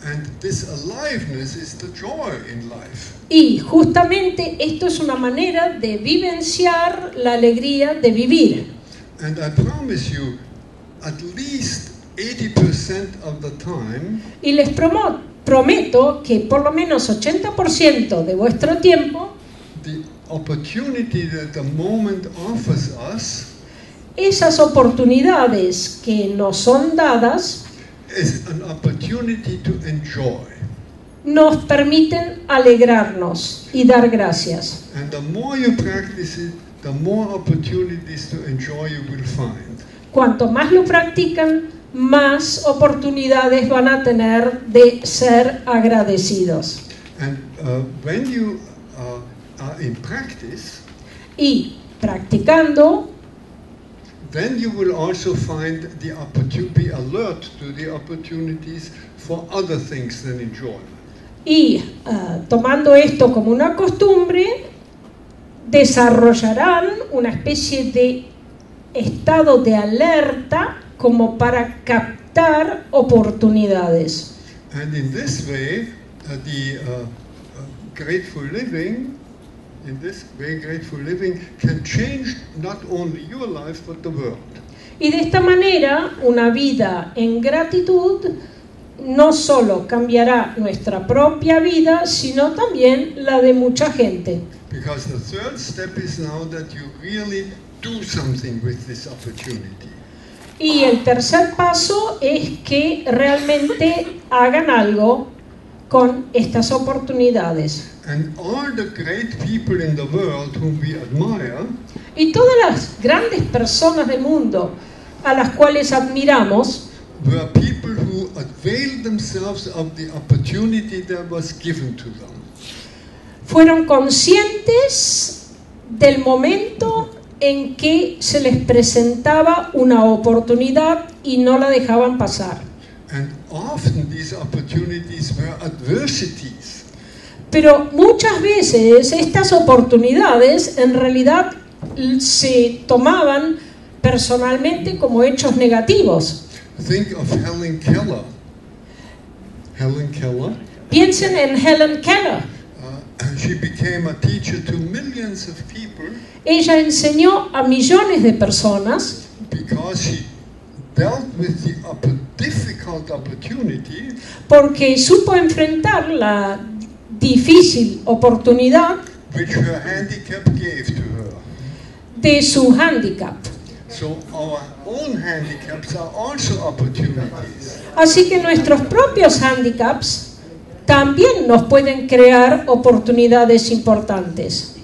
And this aliveness is the joy in life. Y justamente esto es una manera de vivenciar la alegría de vivir. And I promise you, at least 80% of the time, Y les prometo que por lo menos 80% de vuestro tiempo, the opportunity that the moment offers us esas oportunidades que nos son dadas is an opportunity to enjoy. nos permiten alegrarnos y dar gracias. And the more you practice it, the more opportunities to enjoy you will find. Cuanto más lo practican, más oportunidades van a tener de ser agradecidos. And when you are in practice, Y practicando, then you will also find the opportunity, be alert to the opportunities for other things than enjoyment. y tomando esto como una costumbre, desarrollarán una especie de estado de alerta como para captar oportunidades. And in this way, grateful living, in this way, grateful living can change not only your life but the world. Y de esta manera, una vida en gratitud no solo cambiará nuestra propia vida, sino también la de mucha gente. Because the third step is now that you really do something with this opportunity. Y el tercer paso es que realmente hagan algo con estas oportunidades. And all the great people in the world whom we admire, Y todas las grandes personas del mundo a las cuales admiramos were people who availed themselves of the opportunity that was given to them. fueron conscientes del momento en que se les presentaba una oportunidad y no la dejaban pasar. And often these opportunities were adversities. Pero muchas veces estas oportunidades en realidad se tomaban personalmente como hechos negativos. Think of Helen Keller. Helen Keller. Piensen en Helen Keller. She became a teacher to millions of people Ella enseñó a millones de personas because she dealt with the difficult opportunity porque supo enfrentar la difícil oportunidad which her handicap gave to her. de su hándicap. So our own handicaps are also opportunities. Así que nuestros propios hándicaps también nos pueden crear oportunidades importantes.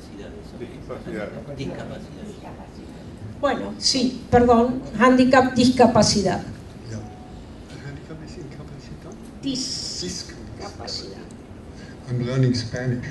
Bueno, sí, perdón, hándicap, discapacidad. Yeah. Handicap is incapacidad? Discapacidad. I'm learning Spanish.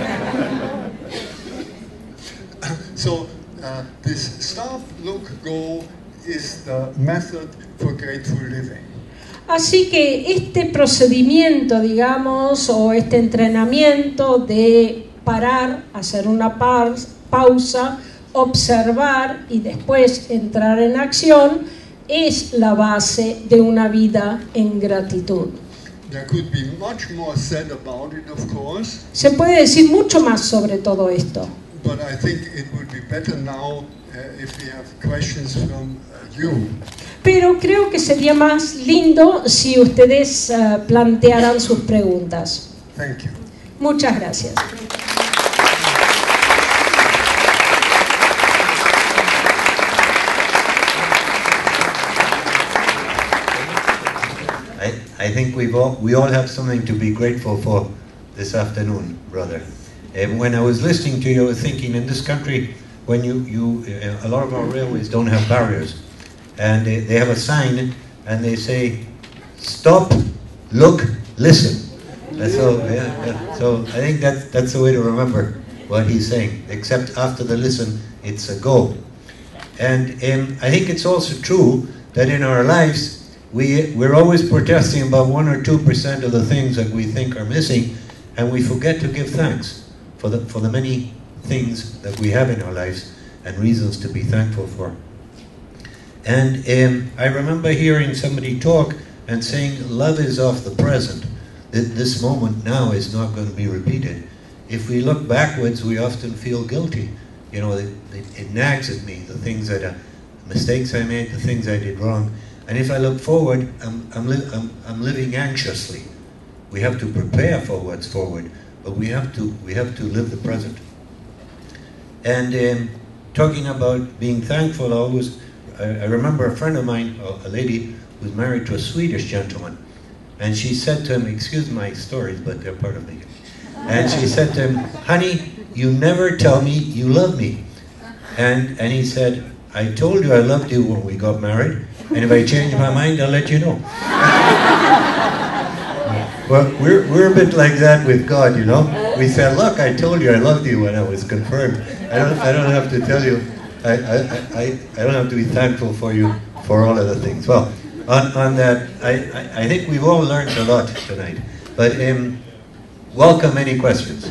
So this stop, look, go is the method for grateful living. Así que este procedimiento, digamos, o este entrenamiento de parar, hacer una pausa, observar y después entrar en acción, es la base de una vida en gratitud. There could be much more said about it, of course, Se puede decir mucho más sobre todo esto, but I think it would be better now if we have questions from you. pero creo que sería más lindo si ustedes plantearan sus preguntas. Thank you. Muchas gracias. I think we all have something to be grateful for this afternoon, brother. When I was listening to you, I was thinking, in this country, when a lot of our railways don't have barriers, and they have a sign, and they say, "Stop, look, listen." So I think that's the way to remember what he's saying. Except after the listen, it's a go. And I think it's also true that in our lives, we're always protesting about 1 or 2% of the things that we think are missing, and we forget to give thanks for the many things that we have in our lives and reasons to be thankful for. And I remember hearing somebody talk, and saying love is of the present. This moment now is not going to be repeated. If we look backwards, we often feel guilty. You know, it nags at me, the things that mistakes I made, the things I did wrong. And if I look forward, I'm living anxiously. We have to prepare for what's forward, but we have to live the present. And talking about being thankful, I remember a friend of mine, a lady who was married to a Swedish gentleman, and she said to him, excuse my stories, but they're part of me. And she said to him, honey, you never tell me you love me. And he said, I told you I loved you when we got married, and if I change my mind, I'll let you know. Well, we're a bit like that with God, you know. We said, look, I told you I loved you when I was confirmed. I don't have to tell you. I don't have to be thankful for you for all of the things. Well, on that, I think we've all learned a lot tonight. But welcome any questions.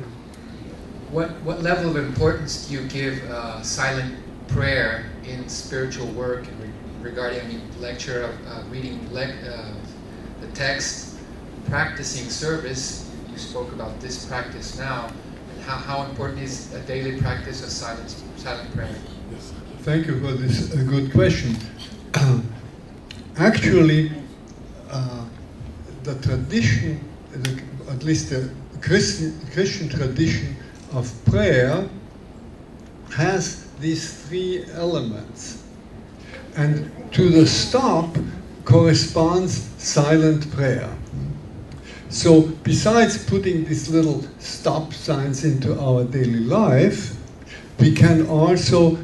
What level of importance do you give silent prayer in spiritual work regarding lecture, reading the text, practicing service? You spoke about this practice now. And how important is a daily practice of silent prayer? Yes. Thank you for this good question. Actually, the tradition, at least the Christian tradition of prayer, has these three elements. And to the stop corresponds silent prayer. So besides putting these little stop signs into our daily life, we can also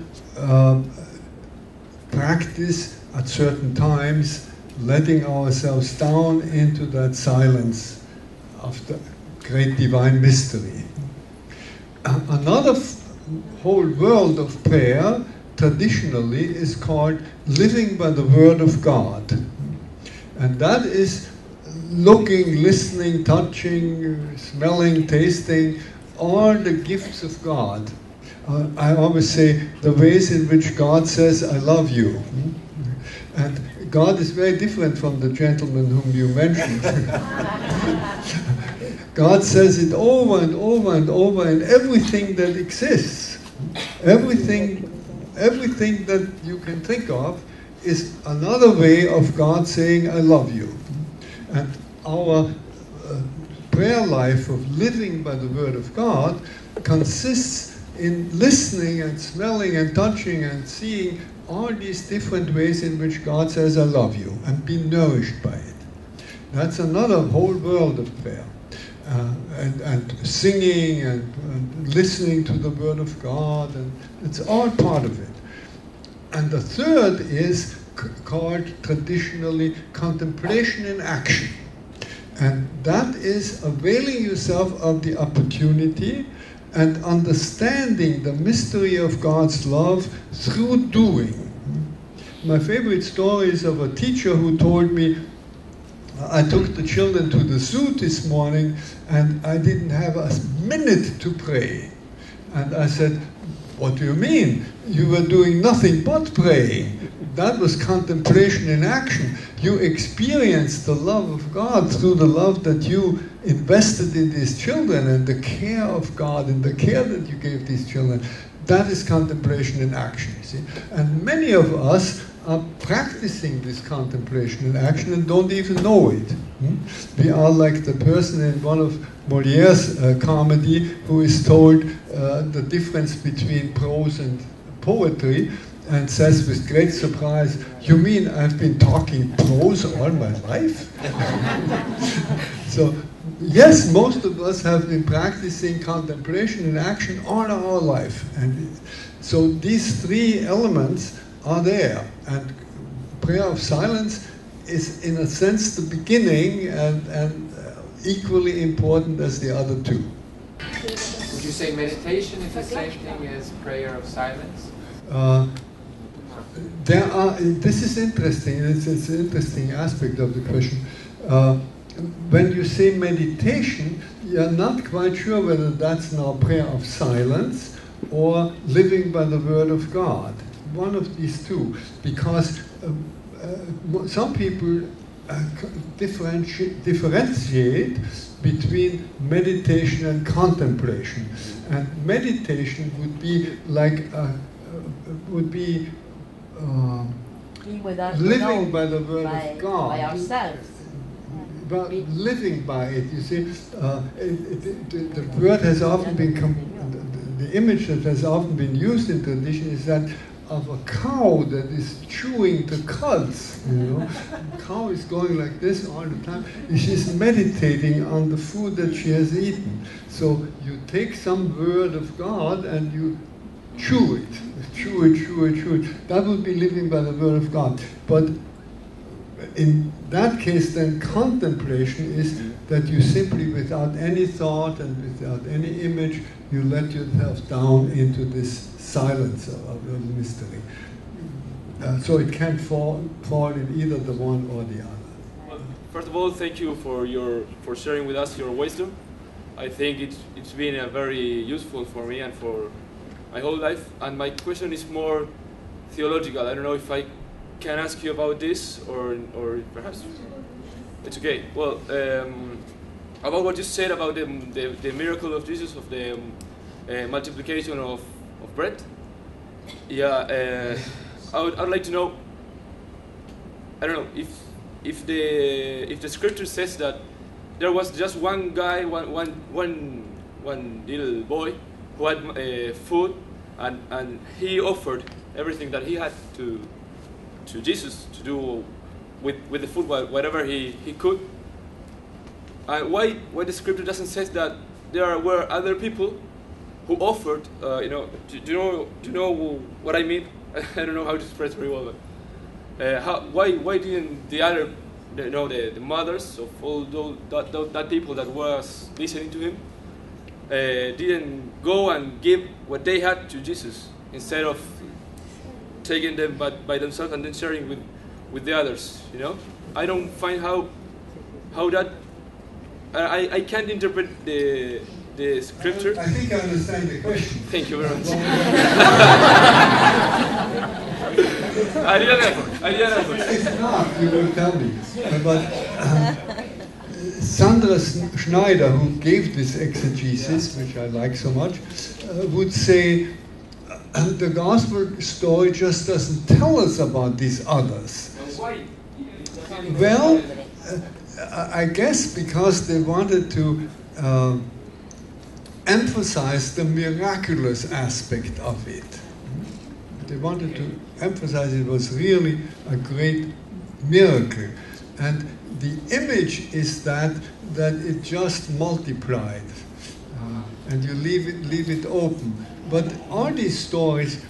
practice at certain times letting ourselves down into that silence of the great divine mystery. Another whole world of prayer traditionally is called living by the Word of God. And that is looking, listening, touching, smelling, tasting, all the gifts of God. I always say the ways in which God says, I love you. And God is very different from the gentleman whom you mentioned. God says it over and over and over in everything that exists. Everything that you can think of is another way of God saying, I love you. And our prayer life of living by the Word of God consists in listening and smelling and touching and seeing all these different ways in which God says, I love you, and be nourished by it. That's another whole world of prayer. And singing and listening to the Word of God, and it's all part of it. And the third is called traditionally contemplation in action. And that is availing yourself of the opportunity and understanding the mystery of God's love through doing. My favorite story is of a teacher who told me, I took the children to the zoo this morning and I didn't have a minute to pray. And I said, what do you mean? You were doing nothing but praying. That was contemplation in action. You experienced the love of God through the love that you invested in these children and the care of God and the care that you gave these children. That is contemplation in action, you see. And many of us are practicing this contemplation in action and don't even know it. We are like the person in one of Moliere's comedy who is told the difference between prose and poetry and says with great surprise, you mean I've been talking prose all my life? So, yes, most of us have been practicing contemplation in action all our life. And so these three elements are there. And prayer of silence is, in a sense, the beginning and equally important as the other two. Would you say meditation is the same thing as prayer of silence? This is interesting. It's an interesting aspect of the question. When you say meditation, you're not quite sure whether that's now prayer of silence or living by the Word of God. One of these two, because some people differentiate between meditation and contemplation. And meditation would be like living by the word of God. By ourselves. But living by it, you see, the word has often been, the image that has often been used in tradition is that of a cow that is chewing the cuds, you know. The cow is going like this all the time. She's meditating on the food that she has eaten. So you take some word of God and you chew it. Chew it, chew it, chew it. That would be living by the word of God. But in that case, then contemplation is that you simply, without any thought and without any image, you let yourself down into this silence of the mystery. So it can fall in either the one or the other. Well, first of all, thank you for sharing with us your wisdom. I think it's been very useful for me and for my whole life. And my question is more theological. I don't know if I can ask you about this, or perhaps it's okay. Well, about what you said about the miracle of Jesus, of the multiplication of bread. Yeah, I'd like to know. I don't know if the scripture says that there was just one guy, one little boy who had food, and he offered everything that he had to Jesus to do with the food, whatever he could. Why the scripture doesn't say that there were other people who offered? Do you know what I mean? I don't know how to express very well. But why didn't the other, the mothers of all that people that was listening to him, didn't go and give what they had to Jesus instead of taking them by themselves and then sharing with the others? You know, I don't find how that I can't interpret the scripture. I think I understand the question. Thank you very much. I didn't know. If not, you will tell me. But Sandra Schneider, who gave this exegesis, which I like so much, would say the gospel story just doesn't tell us about these others. Why? Well, I guess because they wanted to emphasize the miraculous aspect of it. They wanted to emphasize it was really a great miracle. And the image is that it just multiplied. And you leave it open. But all these stories,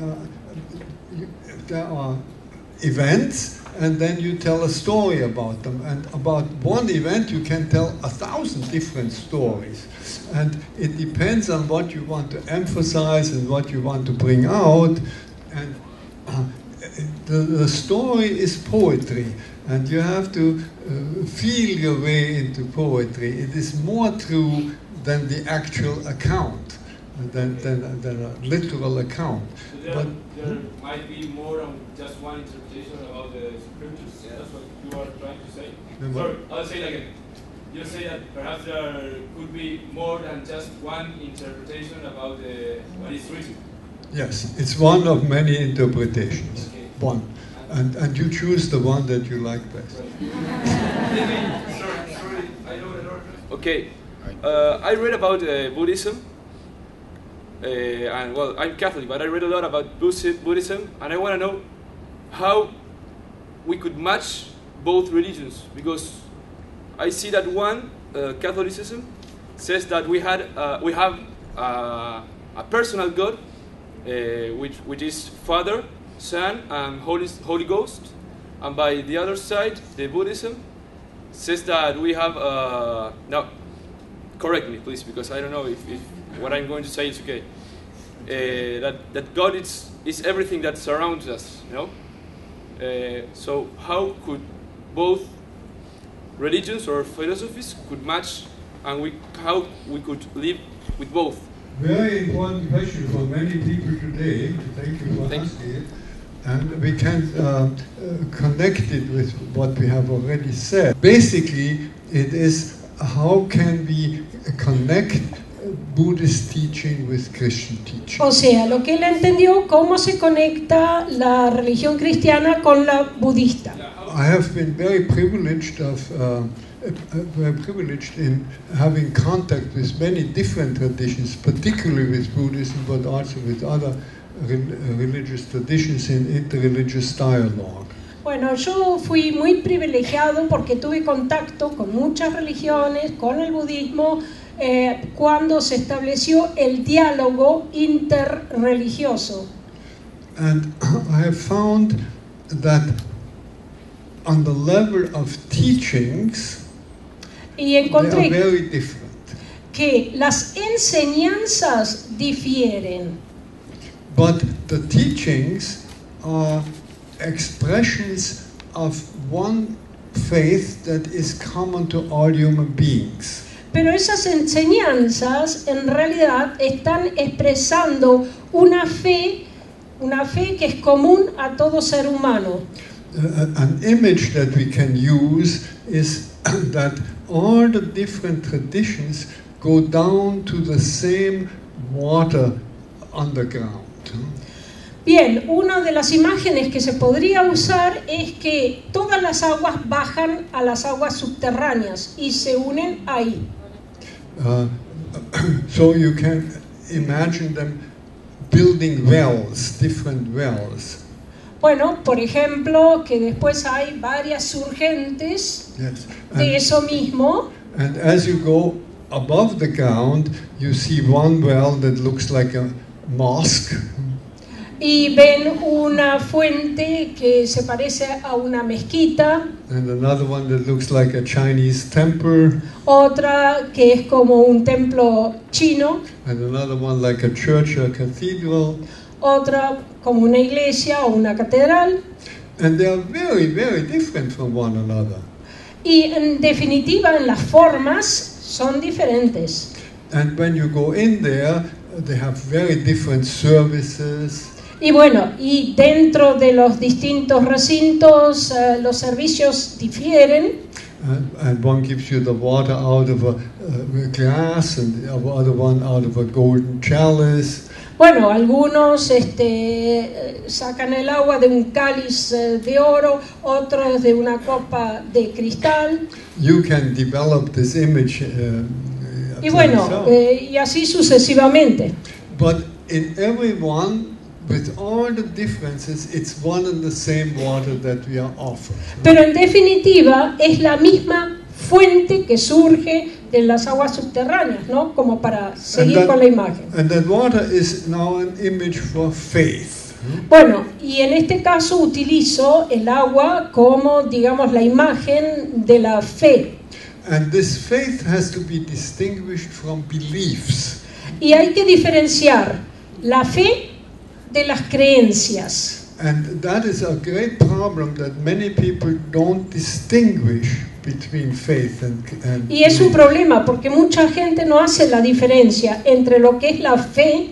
there are events, and then you tell a story about them. And about one event, you can tell 1,000 different stories. And it depends on what you want to emphasize and what you want to bring out. And the story is poetry, and you have to feel your way into poetry. It is more true than the actual account, than a literal account. So there might be more than just one interpretation about the scriptures. That's what you are trying to say. Sorry, I'll say it again. You say that perhaps there could be more than just one interpretation about what is written. Yes, it's one of many interpretations. Okay. One. And you choose the one that you like best. Sorry, I know the Lord. Okay, I read about Buddhism, and well, I'm Catholic, but I read a lot about Buddhism, and I want to know how we could match both religions, because I see that one, Catholicism, says that we have a personal God, which is Father, Son, and Holy Ghost, and by the other side, the Buddhism says that we have now, correct me please, because I don't know if what I'm going to say is okay. That God is everything that surrounds us, you know. So how could both religions or philosophies could match, and how we could live with both? Very important question for many people today. Thank you for asking it. And we can connect it with what we have already said. Basically, it is how can we connect Buddhist teaching with Christian teaching. O sea, lo que él entendió, cómo se conecta la religión cristiana con la budista. I have been very privileged in having contact with many different traditions, particularly with Buddhism, but also with other religious traditions in interreligious dialogue. Bueno, yo fui muy privilegiado porque tuve contacto con muchas religiones, con el budismo, cuando se estableció el diálogo interreligioso. And I have found that on the level of teachings, Y they are encontré very different. que las enseñanzas difieren, But the teachings are expressions of one faith that is common to all human beings. pero esas enseñanzas en realidad están expresando una fe que es común a todo ser humano. An image that we can use is that all the different traditions go down to the same water underground. Bien, una de las imágenes que se podría usar es que todas las aguas bajan a las aguas subterráneas y se unen ahí. So you can imagine them building wells, different wells. Bueno, por ejemplo, que después hay varias surgentes Yes. de eso mismo. And as you go above the ground, you see one well that looks like a mosque. Y ven una fuente que se parece a una mezquita, And another one that looks like a Chinese temple, otra que es como un templo chino, and another one like a church or cathedral. otra como una iglesia o una catedral. And they are very, very different from one another. Y en definitiva, en las formas son diferentes. And when you go in there, they have very different services. Y bueno, y dentro de los distintos recintos, los servicios difieren. And one gives you the water out of a glass, and the other one out of a golden chalice. Bueno, algunos sacan el agua de un cáliz de oro, otros de una copa de cristal. You can develop this image. Y bueno, y así sucesivamente. But in every one, with all the differences, it's one and the same water that we are offered. Pero en definitiva es la misma fuente que surge de las aguas subterráneas, ¿no? Como para seguir con la imagen. And that water is now an image for faith. Bueno, y en este caso utilizo el agua como, digamos, la imagen de la fe. And this faith has to be distinguished from beliefs. Y hay que diferenciar la fe de las creencias. And that is a great problem, that many people don't distinguish between faith and Y es un problema porque mucha gente no hace la diferencia entre lo que es la fe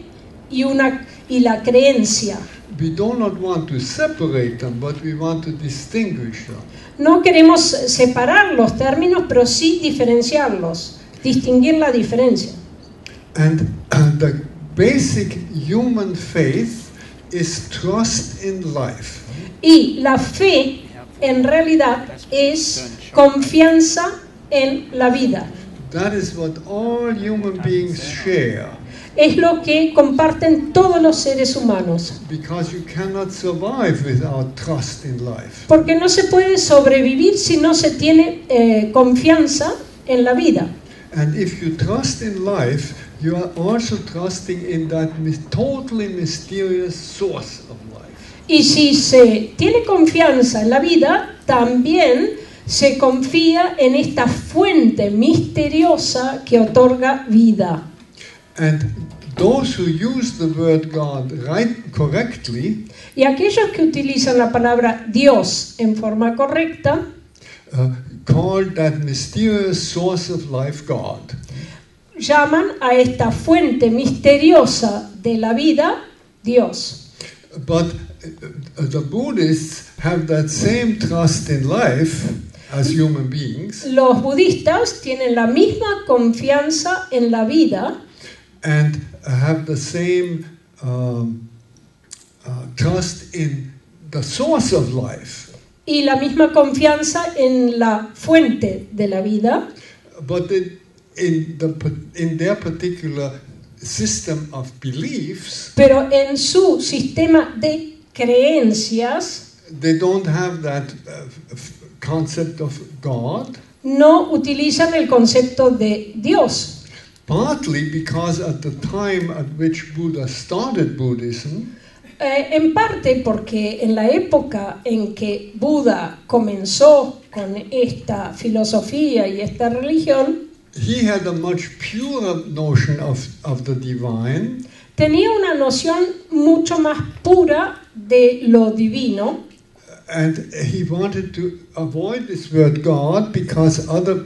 y la creencia. We do not want to separate them, but we want to distinguish them. No queremos separar los términos, pero sí diferenciarlos, distinguir la diferencia. And the basic human faith is trust in life. Y la fe en realidad es confianza en la vida. That is what all human beings share. Es lo que comparten todos los seres humanos. Because you cannot survive without trust in life. Porque no se puede sobrevivir si no se tiene confianza en la vida. And if you trust in life, you are also trusting in that totally mysterious source of life. Y si se tiene confianza en la vida, también se confía en esta fuente misteriosa que otorga vida. And those who use the word God correctly, Y aquellos que utilizan la palabra Dios en forma correcta, call that mysterious source of life God. llaman a esta fuente misteriosa de la vida Dios. But the Buddhists have that same trust in life as human beings, Los budistas tienen la misma confianza en la vida and have the same trust in the source of life. y la misma confianza en la fuente de la vida, But in their particular system of beliefs, pero en su sistema de creencias they don't have that concept of God, no utilizan el concepto de Dios. partly because at the time at which Buddha started Buddhism, En parte porque en la época en que Buda comenzó con esta filosofía y esta religión, he had a much purer notion of the divine, tenía una noción mucho más pura de lo divino, and he wanted to avoid this word God because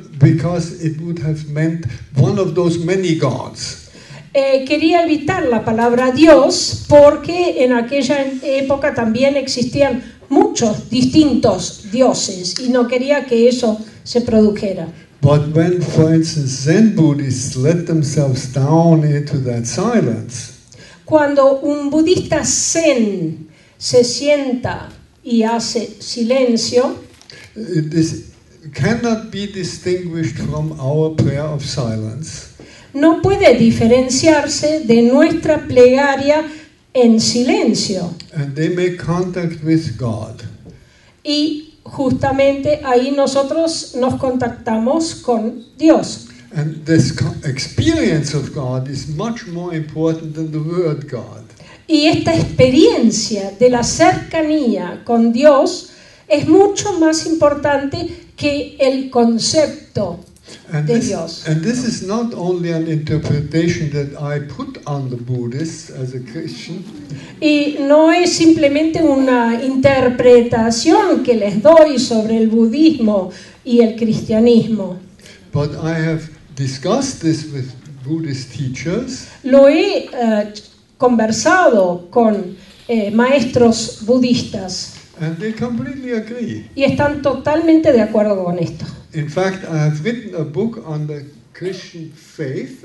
it would have meant one of those many gods. Quería evitar la palabra Dios porque en aquella época también existían muchos distintos dioses y no quería que eso se produjera. But when, for instance, Zen Buddhists let themselves down into that silence, Cuando un budista zen se sienta y hace silencio, this cannot be distinguished from our prayer of silence. no puede diferenciarse de nuestra plegaria en silencio. And they make contact with God. Y justamente ahí nosotros nos contactamos con Dios. And this experience of God is much more important than the word God. Y esta experiencia de la cercanía con Dios es mucho más importante que el concepto de Dios. And this is not only an interpretation that I put on the Buddhists as a Christian, Y no es simplemente una interpretación que les doy sobre el budismo y el cristianismo. but I have discussed this with Buddhist teachers, Lo he conversado con maestros budistas and they completely agree. y están totalmente de acuerdo con esto. In fact, I have written a book on the Christian faith,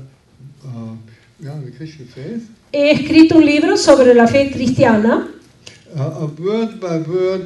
the Christian faith, He escrito un libro sobre la fe cristiana, a word by word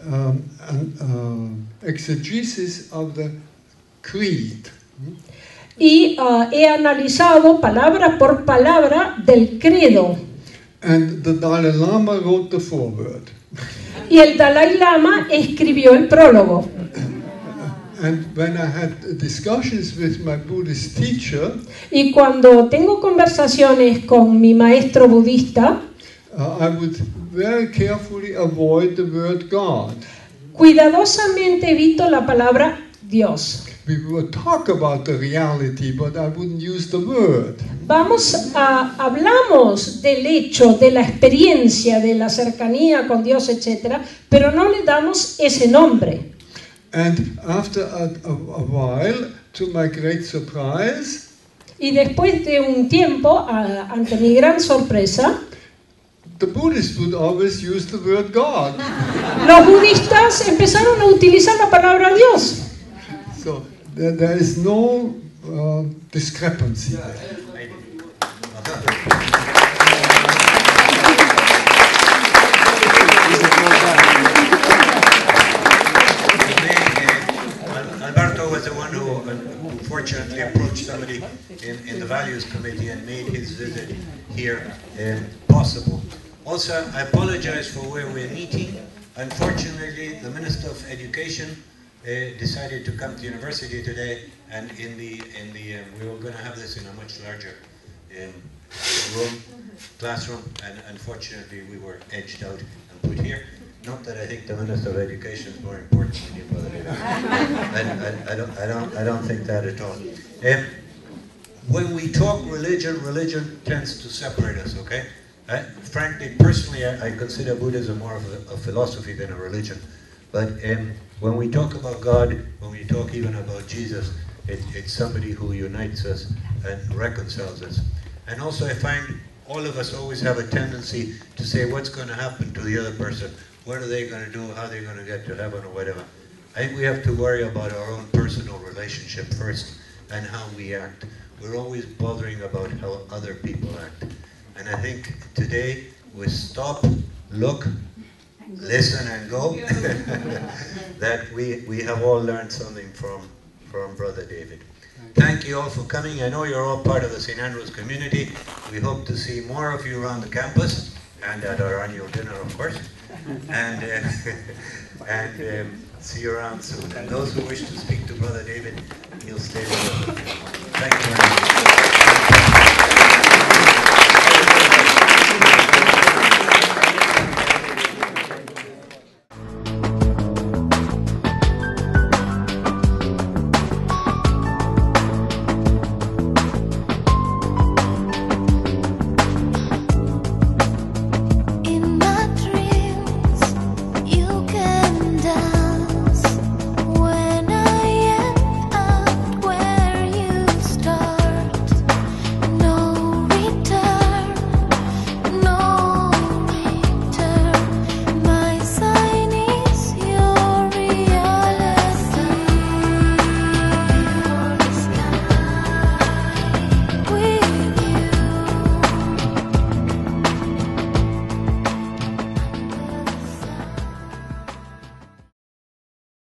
exegesis of the creed. y he analizado palabra por palabra del credo. And the Dalai Lama wrote the foreword. Y el Dalai Lama escribió el prólogo. And when I had discussions with my Buddhist teacher, Y cuando tengo conversaciones con mi maestro budista, I would very carefully avoid the word God. cuidadosamente evito la palabra Dios. We would talk about the reality, but I wouldn't use the word. Hablamos del hecho, de la experiencia, de la cercanía con Dios, etc., pero no le damos ese nombre. And after a while, to my great surprise, Y después de un tiempo, ante mi gran sorpresa, the Buddhists would always use the word God. los budistas empezaron a utilizar la palabra Dios. So there is no discrepancy there. Alberto was the one who fortunately approached somebody in the Values Committee and made his visit here possible. Also, I apologize for where we're meeting. Unfortunately, the Minister of Education decided to come to university today, and we were going to have this in a much larger classroom, and unfortunately we were edged out and put here. Not that I think the Minister of Education is more important than you, Brother David. I don't think that at all. When we talk religion, religion tends to separate us, okay? Frankly, personally, I consider Buddhism more of a philosophy than a religion. But when we talk about God, when we talk even about Jesus, it's somebody who unites us and reconciles us. And also I find all of us always have a tendency to say what's going to happen to the other person. What are they going to do? How are they going to get to heaven or whatever? I think we have to worry about our own personal relationship first and how we act. We're always bothering about how other people act. And I think today we stop, look, listen and go. That we have all learned something from Brother David. Thank you all for coming. I know you're all part of the St. Andrews community. We hope to see more of you around the campus and at our annual dinner, of course. And see you around soon. And those who wish to speak to Brother David, he'll stay with us. Thank you very much.